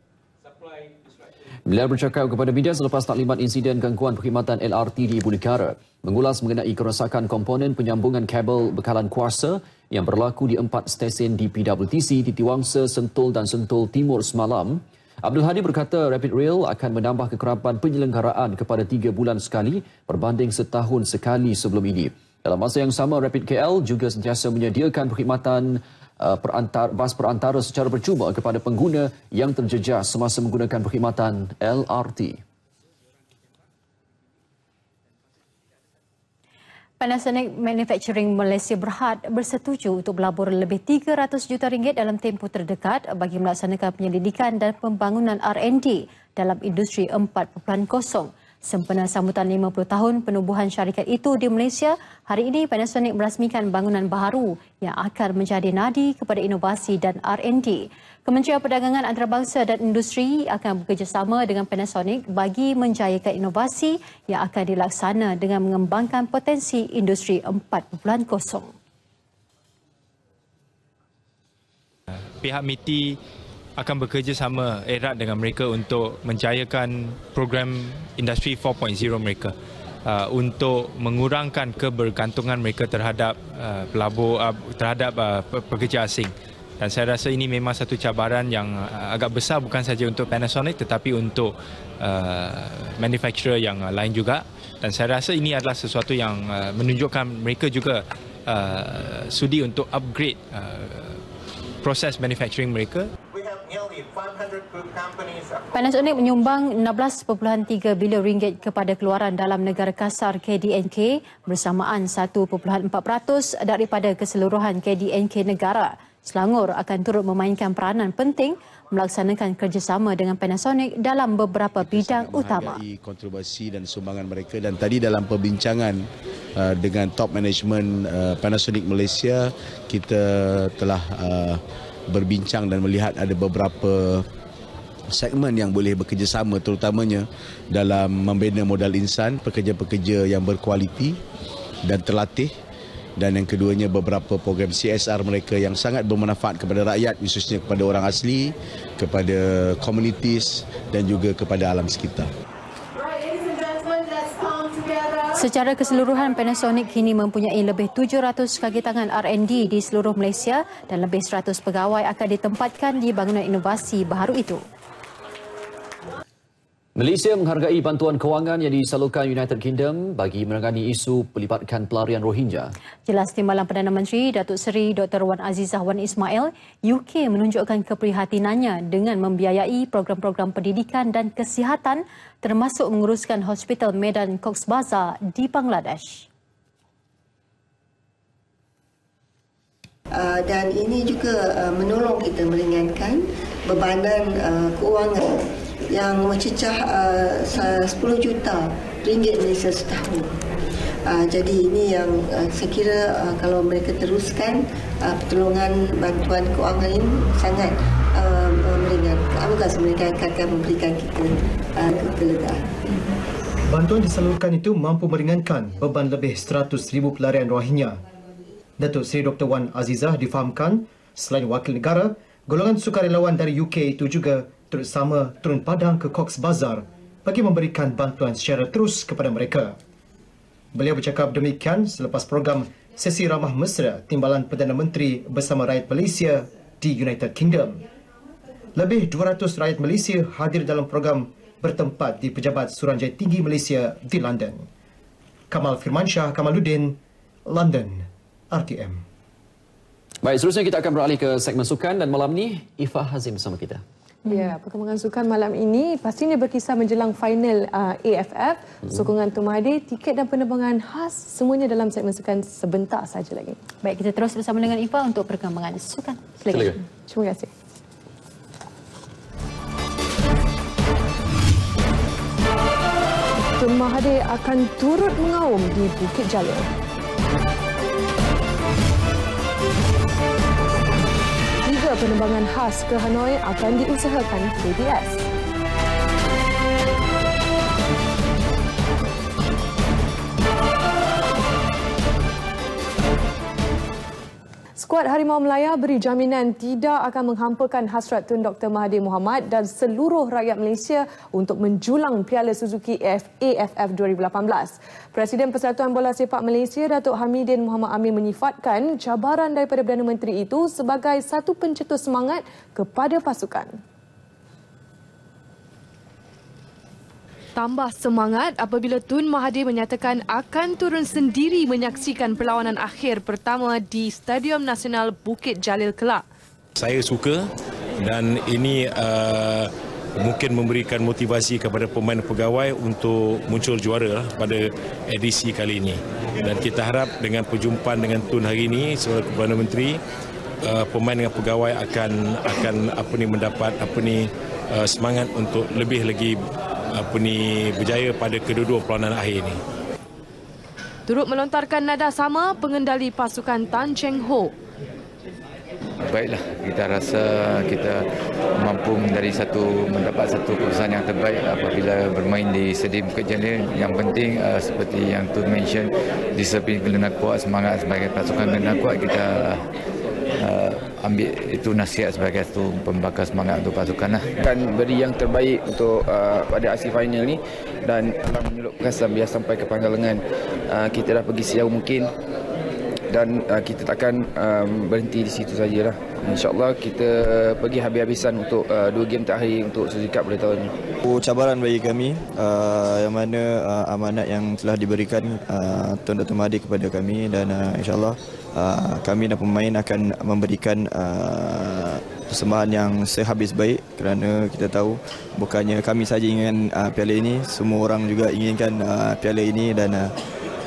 Beliau bercakap kepada media selepas taklimat insiden gangguan perkhidmatan L R T di Ibu Negara, mengulas mengenai kerosakan komponen penyambungan kabel bekalan kuasa yang berlaku di empat stesen di P W T C di Tiwangsa, Sentul dan Sentul Timur semalam. Abdul Hadi berkata Rapid Rail akan menambah kekerapan penyelenggaraan kepada tiga bulan sekali berbanding setahun sekali sebelum ini. Dalam masa yang sama, Rapid K L juga sentiasa menyediakan perkhidmatan uh, perantar, bas perantara secara percuma kepada pengguna yang terjejas semasa menggunakan perkhidmatan L R T. Panasonic Manufacturing Malaysia Berhad bersetuju untuk melabur lebih tiga ratus juta ringgit dalam tempoh terdekat bagi melaksanakan penyelidikan dan pembangunan R and D dalam industri empat titik kosong. Sempena sambutan lima puluh tahun penubuhan syarikat itu di Malaysia, hari ini Panasonic merasmikan bangunan baharu yang akan menjadi nadi kepada inovasi dan R and D. Kementerian Perdagangan Antarabangsa dan Industri akan bekerjasama dengan Panasonic bagi menjayakan inovasi yang akan dilaksana dengan mengembangkan potensi industri empat titik kosong. Pihak M I T I akan bekerjasama erat dengan mereka untuk menjayakan program industri empat titik kosong mereka uh, untuk mengurangkan kebergantungan mereka terhadap uh, pelabur uh, terhadap uh, pekerja asing. Dan saya rasa ini memang satu cabaran yang uh, agak besar bukan saja untuk Panasonic tetapi untuk uh, manufacturer yang uh, lain juga. Dan saya rasa ini adalah sesuatu yang uh, menunjukkan mereka juga uh, sudi untuk upgrade uh, proses manufacturing mereka. Panasonic menyumbang enam belas perpuluhan tiga bilion ringgit kepada keluaran dalam negara kasar K D N K bersamaan satu perpuluhan empat peratus daripada keseluruhan K D N K negara. Selangor akan turut memainkan peranan penting melaksanakan kerjasama dengan Panasonic dalam beberapa bidang utama. Kontribusi dan sumbangan mereka, dan tadi dalam perbincangan uh, dengan top management uh, Panasonic Malaysia, kita telah uh, berbincang dan melihat ada beberapa segmen yang boleh bekerjasama, terutamanya dalam membina modal insan, pekerja-pekerja yang berkualiti dan terlatih, dan yang keduanya beberapa program C S R mereka yang sangat bermanfaat kepada rakyat, khususnya kepada orang asli, kepada komunitis dan juga kepada alam sekitar. Secara keseluruhan, Panasonic kini mempunyai lebih tujuh ratus kaki tangan R and D di seluruh Malaysia dan lebih seratus pegawai akan ditempatkan di bangunan inovasi baharu itu. Malaysia menghargai bantuan kewangan yang disalurkan United Kingdom bagi menangani isu pelibatkan pelarian Rohingya. Jelas Timbalan Perdana Menteri Datuk Seri Doktor Wan Azizah Wan Ismail, U K menunjukkan keprihatinannya dengan membiayai program-program pendidikan dan kesihatan termasuk menguruskan Hospital Medan Cox's Bazar di Bangladesh. Uh, dan ini juga uh, menolong kita meringankan bebanan uh, keuangan yang mencecah uh, sepuluh juta ringgit Malaysia setahun. Uh, jadi ini yang uh, saya kira uh, kalau mereka teruskan uh, pertolongan bantuan kewangan ini sangat uh, meringankan. Apakah mereka akan memberikan kita uh, kelegaan. Bantuan disalurkan itu mampu meringankan beban lebih seratus ribu pelarian Rohingya. Datuk Seri Doktor Wan Azizah difahamkan selain wakil negara, golongan sukarelawan dari U K itu juga turut sama turun padang ke Cox's Bazar bagi memberikan bantuan secara terus kepada mereka. Beliau bercakap demikian selepas program Sesi Ramah Mesra Timbalan Perdana Menteri bersama rakyat Malaysia di United Kingdom. Lebih dua ratus rakyat Malaysia hadir dalam program bertempat di Pejabat Suruhanjaya Tinggi Malaysia di London. Kamal Firmansyah Kamaluddin, London, R T M. Baik, seterusnya kita akan beralih ke segmen sukan dan malam ni Ifah Hazim bersama kita. Ya, perkembangan sukan malam ini pastinya berkisar menjelang final uh, A F F, hmm. sokongan Tun Mahathir, tiket dan penerbangan khas, semuanya dalam segmen sukan sebentar saja lagi. Baik, kita terus bersama dengan Ifah untuk perkembangan sukan. Silakan. Silakan. Terima kasih. Tun Mahathir akan turut mengaum di Bukit Jalil. Penerbangan khas ke Hanoi akan diusahakan K B S. Skuad Harimau Melaya beri jaminan tidak akan menghampakan hasrat Tun Doktor Mahathir Mohamad dan seluruh rakyat Malaysia untuk menjulang Piala Suzuki A F F dua ribu lapan belas. Presiden Persatuan Bola Sepak Malaysia Datuk Hamidin Muhammad Amin menyifatkan cabaran daripada Perdana Menteri itu sebagai satu pencetus semangat kepada pasukan. Tambah semangat apabila Tun Mahathir menyatakan akan turun sendiri menyaksikan perlawanan akhir pertama di Stadium Nasional Bukit Jalil kelak. Saya suka dan ini uh, mungkin memberikan motivasi kepada pemain pegawai untuk muncul juara pada edisi kali ini. Dan kita harap dengan perjumpaan dengan Tun hari ini sebagai Perdana Menteri, uh, pemain dengan pegawai akan akan apa ni mendapat apa ni uh, semangat untuk lebih lagi apa ni berjaya pada kedua-dua perlawanan akhir ini. Turut melontarkan nada sama pengendali pasukan Tan Cheng Ho. Baiklah, kita rasa kita mampu dari satu mendapat satu keputusan yang terbaik apabila bermain di Stadium Bukit Jalil. Yang penting uh, seperti yang Tun mention, disiplin kena kuat, semangat sebagai pasukan kena kuat. Kita uh, ambil itu nasihat sebagai satu pembakar semangat untuk pasukan lah. Akan beri yang terbaik untuk uh, pada aksi final ni, dan Allah menyelupkan sampai sampai ke Panggalengan. Uh, kita dah pergi sejauh mungkin dan uh, kita takkan um, berhenti di situ sajalah. InsyaAllah kita uh, pergi habis-habisan untuk uh, dua game terakhir untuk Suzuki Cup pada tahun ini. Cabaran bagi kami uh, yang mana uh, amanat yang telah diberikan uh, Tuan Doktor Mahathir kepada kami, dan uh, insyaAllah uh, kami dan pemain akan memberikan uh, persembahan yang sehabis baik, kerana kita tahu bukannya kami saja ingin uh, piala ini, semua orang juga inginkan uh, piala ini, dan uh,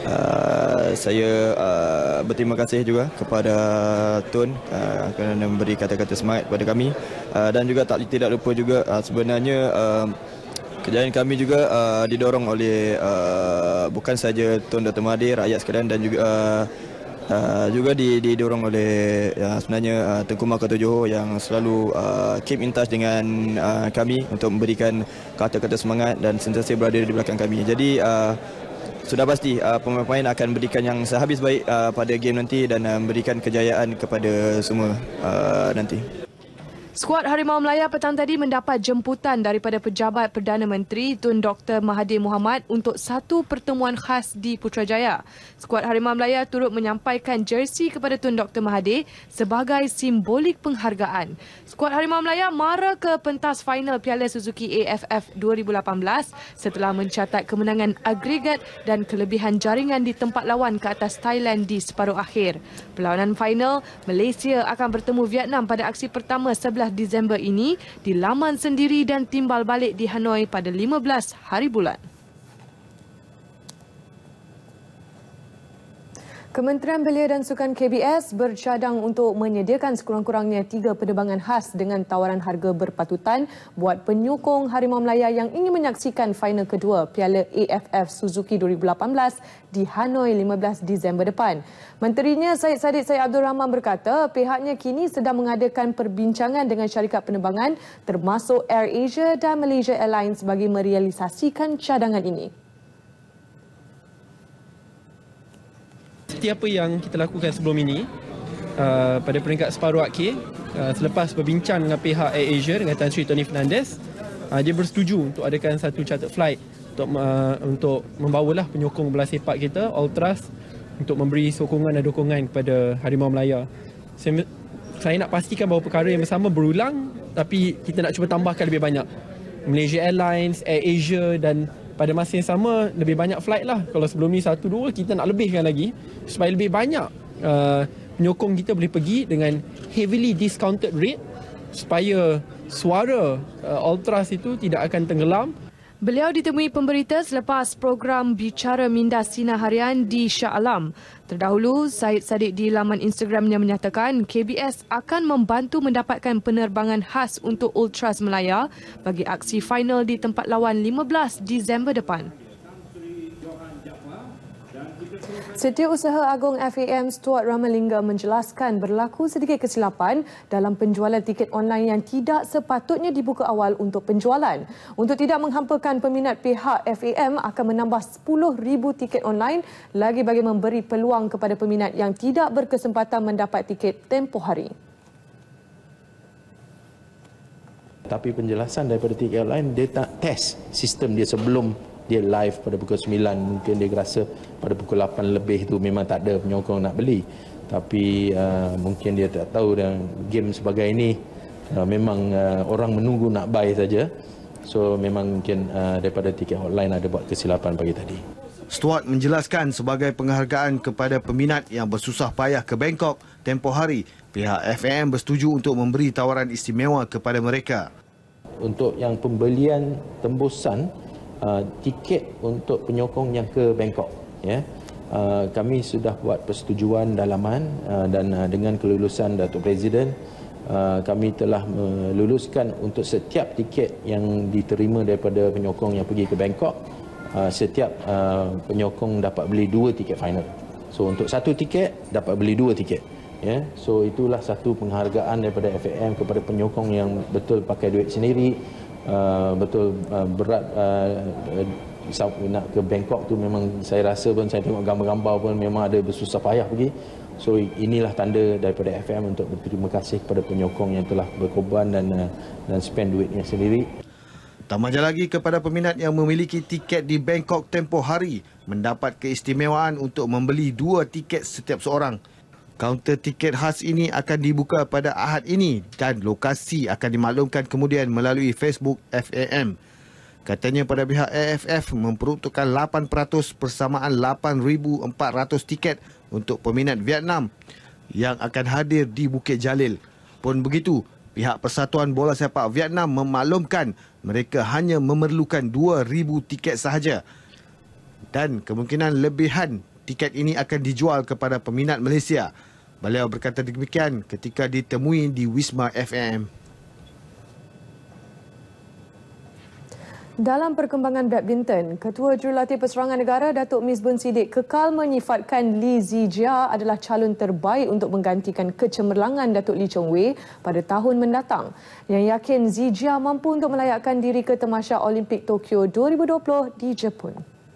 Uh, saya uh, berterima kasih juga kepada Tun uh, kerana memberi kata-kata semangat kepada kami, uh, dan juga tak tidak lupa juga uh, sebenarnya uh, kejayaan kami juga uh, didorong oleh uh, bukan saja Tun Doktor Mahathir, rakyat sekalian, dan juga uh, uh, juga didorong oleh uh, sebenarnya uh, Tengku Mahkota Johor yang selalu uh, keep in touch dengan uh, kami untuk memberikan kata-kata semangat dan sentiasa berada di belakang kami. Jadi uh, sudah pasti uh, pemain-pemain akan berikan yang sehabis baik uh, pada game nanti, dan uh, memberikan kejayaan kepada semua uh, nanti. Skuad Harimau Melaya petang tadi mendapat jemputan daripada Pejabat Perdana Menteri Tun Doktor Mahathir Mohamad untuk satu pertemuan khas di Putrajaya. Skuad Harimau Melaya turut menyampaikan jersey kepada Tun Doktor Mahathir sebagai simbolik penghargaan. Skuad Harimau Melaya mara ke pentas final Piala Suzuki A F F dua ribu lapan belas setelah mencatat kemenangan agregat dan kelebihan jaringan di tempat lawan ke atas Thailand di separuh akhir. Perlawanan final, Malaysia akan bertemu Vietnam pada aksi pertama sebelas Disember ini di laman sendiri dan timbal balik di Hanoi pada lima belas hari bulan. Kementerian Belia dan Sukan K B S bercadang untuk menyediakan sekurang-kurangnya tiga penerbangan khas dengan tawaran harga berpatutan buat penyokong Harimau Melaya yang ingin menyaksikan final kedua Piala A F F Suzuki dua ribu lapan belas di Hanoi lima belas Disember depan. Menterinya Syed Saddiq Syed Abdul Rahman berkata pihaknya kini sedang mengadakan perbincangan dengan syarikat penerbangan termasuk AirAsia dan Malaysia Airlines bagi merealisasikan cadangan ini. Seperti apa yang kita lakukan sebelum ini uh, pada peringkat separuh akhir, uh, selepas berbincang dengan pihak AirAsia dengan Tan Sri Tony Fernandez, uh, dia bersetuju untuk adakan satu chartered flight untuk uh, untuk membawalah penyokong bola sepak kita Ultras untuk memberi sokongan dan dukungan kepada Harimau Melaya. Saya, saya nak pastikan bahawa perkara yang bersama berulang, tapi kita nak cuba tambahkan lebih banyak. Malaysia Airlines, AirAsia, dan pada masa yang sama lebih banyak flight lah. Kalau sebelum ni satu dua, kita nak lebihkan lagi supaya lebih banyak uh, penyokong kita boleh pergi dengan heavily discounted rate supaya suara uh, Ultras itu tidak akan tenggelam. Beliau ditemui pemberita selepas program Bicara Minda Sinar Harian di Shah Alam. Terdahulu, Syed Saddiq di laman Instagramnya menyatakan K B S akan membantu mendapatkan penerbangan khas untuk Ultras Melaya bagi aksi final di tempat lawan lima belas Disember depan. Setiausaha Agung F A M Stuart Ramalingam menjelaskan berlaku sedikit kesilapan dalam penjualan tiket online yang tidak sepatutnya dibuka awal untuk penjualan. Untuk tidak menghampakan peminat, pihak F A M akan menambah sepuluh ribu tiket online lagi bagi memberi peluang kepada peminat yang tidak berkesempatan mendapat tiket tempoh hari. Tapi penjelasan daripada tiket online, dia tak test sistem dia sebelum dia live pada pukul sembilan. Mungkin dia rasa pada pukul lapan lebih tu memang tak ada penyokong nak beli. Tapi uh, mungkin dia tak tahu dan game sebagai ini uh, memang uh, orang menunggu nak buy saja. So memang mungkin uh, daripada tiket online ada buat kesilapan pagi tadi. Stuart menjelaskan sebagai penghargaan kepada peminat yang bersusah payah ke Bangkok tempoh hari, pihak F A M bersetuju untuk memberi tawaran istimewa kepada mereka. Untuk yang pembelian tembusan Uh, tiket untuk penyokong yang ke Bangkok, ya, uh, kami sudah buat persetujuan dalaman uh, dan uh, dengan kelulusan Datuk Presiden, uh, kami telah meluluskan untuk setiap tiket yang diterima daripada penyokong yang pergi ke Bangkok, uh, setiap uh, penyokong dapat beli dua tiket final. So untuk satu tiket dapat beli dua tiket. Ya, yeah. So itulah satu penghargaan daripada F A M kepada penyokong yang betul pakai duit sendiri, uh, betul uh, berat uh, uh, nak ke Bangkok tu memang saya rasa pun saya tengok gambar-gambar pun memang ada bersusah payah pergi. So inilah tanda daripada F A M untuk berterima kasih kepada penyokong yang telah berkorban dan uh, dan spend duitnya sendiri. Tambahnya lagi kepada peminat yang memiliki tiket di Bangkok tempoh hari mendapat keistimewaan untuk membeli dua tiket setiap seorang. Kaunter tiket khas ini akan dibuka pada Ahad ini dan lokasi akan dimaklumkan kemudian melalui Facebook F A M. Katanya pada pihak A F F memperuntukkan lapan peratus persamaan lapan ribu empat ratus tiket untuk peminat Vietnam yang akan hadir di Bukit Jalil. Pun begitu, pihak Persatuan Bola Sepak Vietnam memaklumkan mereka hanya memerlukan dua ribu tiket sahaja. Dan kemungkinan lebihan tiket ini akan dijual kepada peminat Malaysia. Beliau berkata demikian ketika ditemui di Wisma F A M. Dalam perkembangan badminton, Ketua Jurulatih Perserangan Negara Datuk Misbun Siddiq kekal menyifatkan Lee Zijia adalah calon terbaik untuk menggantikan kecemerlangan Datuk Lee Chong Wei pada tahun mendatang. Yang yakin Zijia mampu untuk melayakkan diri ke Tamasya Olimpik Tokyo dua ribu dua puluh di Jepun.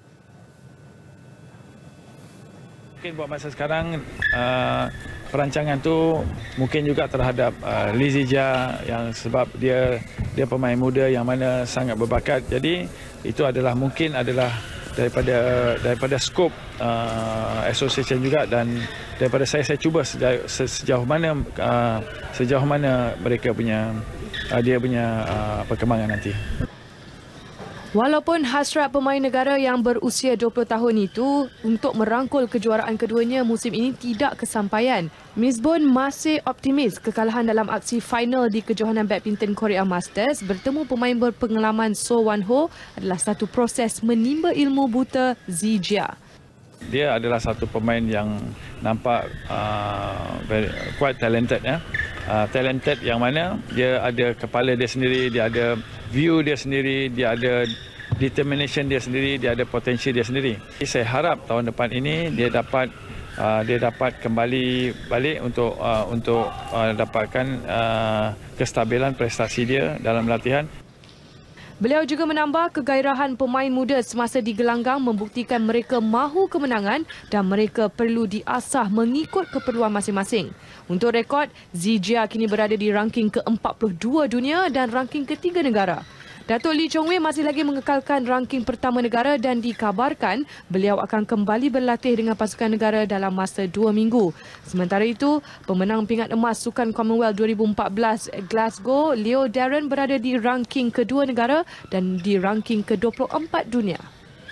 Mungkin buat masa sekarang uh, perancangan tu mungkin juga terhadap uh, Lee Zijia yang sebab dia dia pemain muda yang mana sangat berbakat. Jadi itu adalah mungkin adalah daripada daripada skop uh, association juga dan daripada saya saya cuba sejauh, sejauh mana uh, sejauh mana mereka punya uh, dia punya uh, perkembangan nanti. Walaupun hasrat pemain negara yang berusia dua puluh tahun itu untuk merangkul kejuaraan keduanya musim ini tidak kesampaian, Misbun masih optimis kekalahan dalam aksi final di kejohanan badminton Korea Masters bertemu pemain berpengalaman So Wan Ho adalah satu proses menimba ilmu buta Zijia. Dia adalah satu pemain yang nampak uh, very, quite talented ya. Uh, talented yang mana dia ada kepala dia sendiri, dia ada view dia sendiri, dia ada determination dia sendiri, dia ada potensi dia sendiri. Saya harap tahun depan ini dia dapat uh, dia dapat kembali balik untuk uh, untuk uh, dapatkan uh, kestabilan prestasi dia dalam latihan. Beliau juga menambah kegairahan pemain muda semasa di gelanggang membuktikan mereka mahu kemenangan dan mereka perlu diasah mengikut keperluan masing-masing. Untuk rekod, Zijia kini berada di ranking ke empat puluh dua dunia dan ranking ketiga negara. Datuk Lee Chong Wei masih lagi mengekalkan ranking pertama negara dan dikabarkan beliau akan kembali berlatih dengan pasukan negara dalam masa dua minggu. Sementara itu, pemenang pingat emas Sukan Commonwealth dua ribu empat belas Glasgow, Leo Darren berada di ranking kedua negara dan di ranking ke dua puluh empat dunia.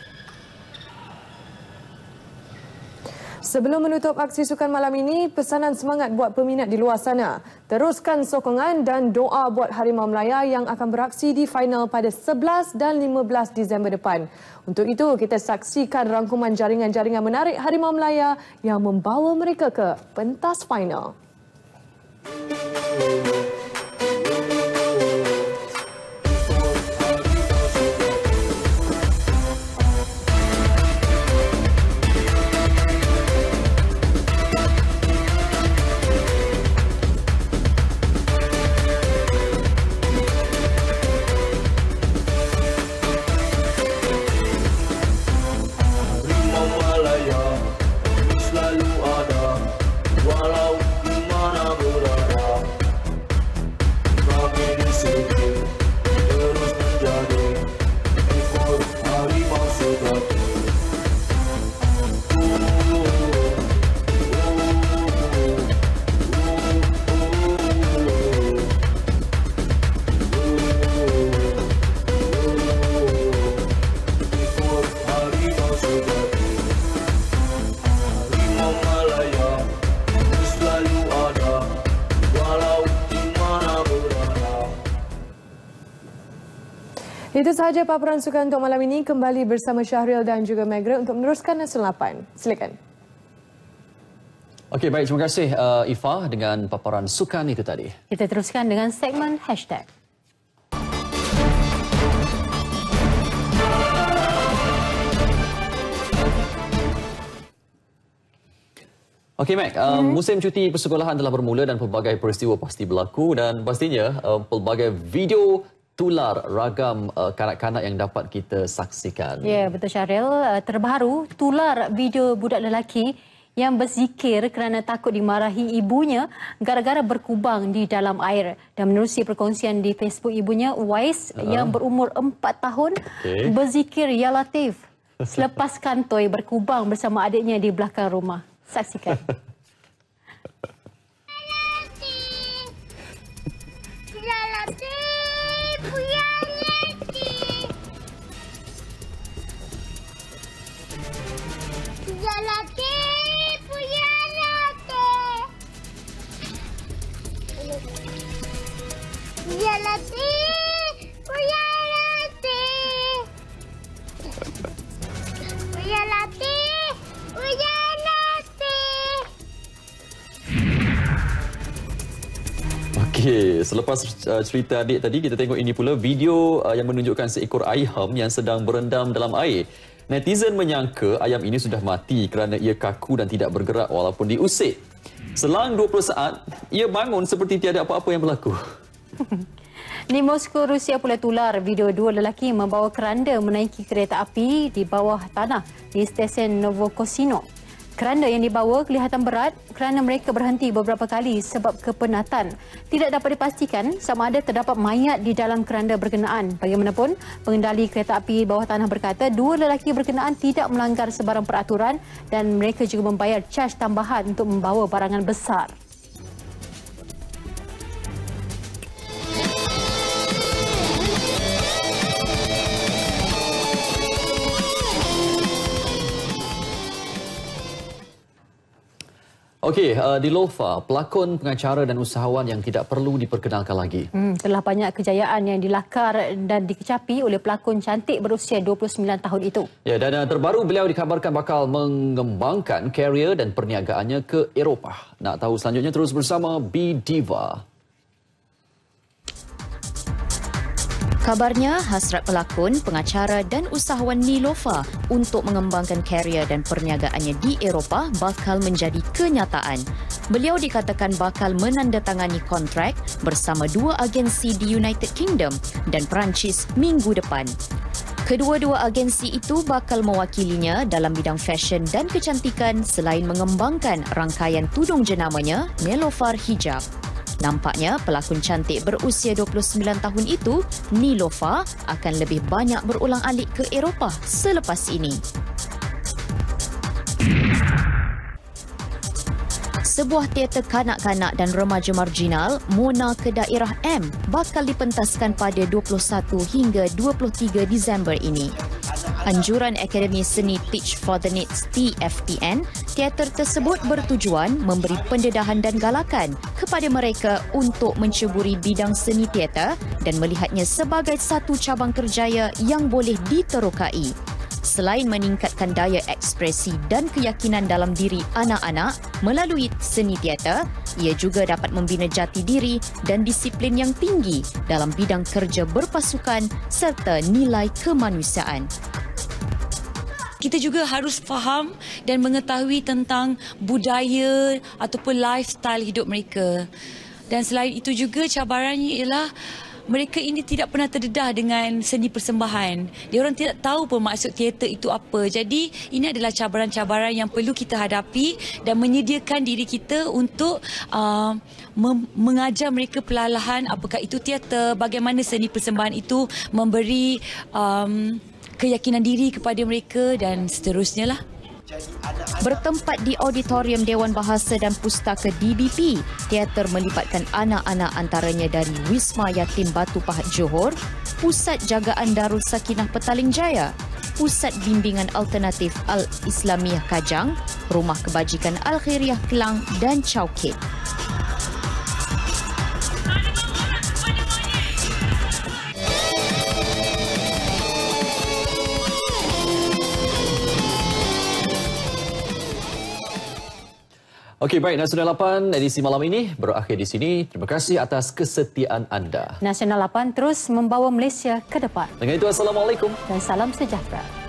Sebelum menutup aksi sukan malam ini, pesanan semangat buat peminat di luar sana. Teruskan sokongan dan doa buat Harimau Melaya yang akan beraksi di final pada sebelas dan lima belas Disember depan. Untuk itu, kita saksikan rangkuman jaringan-jaringan menarik Harimau Melaya yang membawa mereka ke pentas final. Itu sahaja paparan sukan untuk malam ini. Kembali bersama Syahril dan juga Megra untuk meneruskan Nasional lapan. Silakan. Okey, baik. Terima kasih uh, Ifah dengan paparan sukan itu tadi. Kita teruskan dengan segmen hashtag. Okey, Mac. Uh, hmm. Musim cuti persekolahan telah bermula dan pelbagai peristiwa pasti berlaku dan pastinya uh, pelbagai video tular ragam uh, kanak-kanak yang dapat kita saksikan. Ya, betul Syahril. Uh, terbaru, tular video budak lelaki yang berzikir kerana takut dimarahi ibunya gara-gara berkubang di dalam air. Dan menerusi perkongsian di Facebook ibunya, Wais uh. yang berumur empat tahun okay. berzikir Ya Latif selepas kantoi berkubang bersama adiknya di belakang rumah. Saksikan. Okey, selepas uh, cerita adik tadi, kita tengok ini pula video uh, yang menunjukkan seekor ayam yang sedang berendam dalam air. Netizen menyangka ayam ini sudah mati kerana ia kaku dan tidak bergerak walaupun diusik. Selang dua puluh saat, ia bangun seperti tiada apa-apa yang berlaku. Di Moskow, Rusia pula tular video dua lelaki membawa keranda menaiki kereta api di bawah tanah di stesen Novokosino. Keranda yang dibawa kelihatan berat kerana mereka berhenti beberapa kali sebab kepenatan. Tidak dapat dipastikan sama ada terdapat mayat di dalam keranda berkenaan. Bagaimanapun, pengendali kereta api bawah tanah berkata dua lelaki berkenaan tidak melanggar sebarang peraturan dan mereka juga membayar caj tambahan untuk membawa barangan besar. Okey, uh, di Lofa, pelakon, pengacara dan usahawan yang tidak perlu diperkenalkan lagi. Hmm, telah banyak kejayaan yang dilakar dan dikecapi oleh pelakon cantik berusia dua puluh sembilan tahun itu. Ya, dan uh, terbaru beliau dikabarkan bakal mengembangkan karier dan perniagaannya ke Eropah. Nak tahu selanjutnya terus bersama B Diva. Kabarnya, hasrat pelakon, pengacara dan usahawan Nilofa untuk mengembangkan karier dan perniagaannya di Eropah bakal menjadi kenyataan. Beliau dikatakan bakal menandatangani kontrak bersama dua agensi di United Kingdom dan Perancis minggu depan. Kedua-dua agensi itu bakal mewakilinya dalam bidang fashion dan kecantikan selain mengembangkan rangkaian tudung jenamanya, Nelofa Hijab. Nampaknya pelakon cantik berusia dua puluh sembilan tahun itu, Nilofa, akan lebih banyak berulang-alik ke Eropah selepas ini. Sebuah teater kanak-kanak dan remaja marginal, Mona ke Daerah M, bakal dipentaskan pada dua puluh satu hingga dua puluh tiga Disember ini. Anjuran Akademi Seni Teach for the Needs T F T N, teater tersebut bertujuan memberi pendedahan dan galakan kepada mereka untuk menceburi bidang seni teater dan melihatnya sebagai satu cabang kerjaya yang boleh diterokai. Selain meningkatkan daya ekspresi dan keyakinan dalam diri anak-anak melalui seni teater, ia juga dapat membina jati diri dan disiplin yang tinggi dalam bidang kerja berpasukan serta nilai kemanusiaan. Kita juga harus faham dan mengetahui tentang budaya ataupun lifestyle hidup mereka. Dan selain itu juga cabarannya ialah mereka ini tidak pernah terdedah dengan seni persembahan. Diorang tidak tahu pun maksud teater itu apa. Jadi ini adalah cabaran-cabaran yang perlu kita hadapi dan menyediakan diri kita untuk uh, mengajar mereka perlahan apakah itu teater, bagaimana seni persembahan itu memberi um, keyakinan diri kepada mereka dan seterusnya lah. Bertempat di Auditorium Dewan Bahasa dan Pustaka D B P, teater melibatkan anak-anak antaranya dari Wisma Yatim Batu Pahat Johor, Pusat Jagaan Darul Sakinah Petaling Jaya, Pusat Bimbingan Alternatif Al-Islamiyah Kajang, Rumah Kebajikan Al-Khairiyah Kelang dan Chowkit. Okey, baik. Nasional lapan edisi malam ini berakhir di sini. Terima kasih atas kesetiaan anda. Nasional lapan terus membawa Malaysia ke depan. Dengan itu, Assalamualaikum dan salam sejahtera.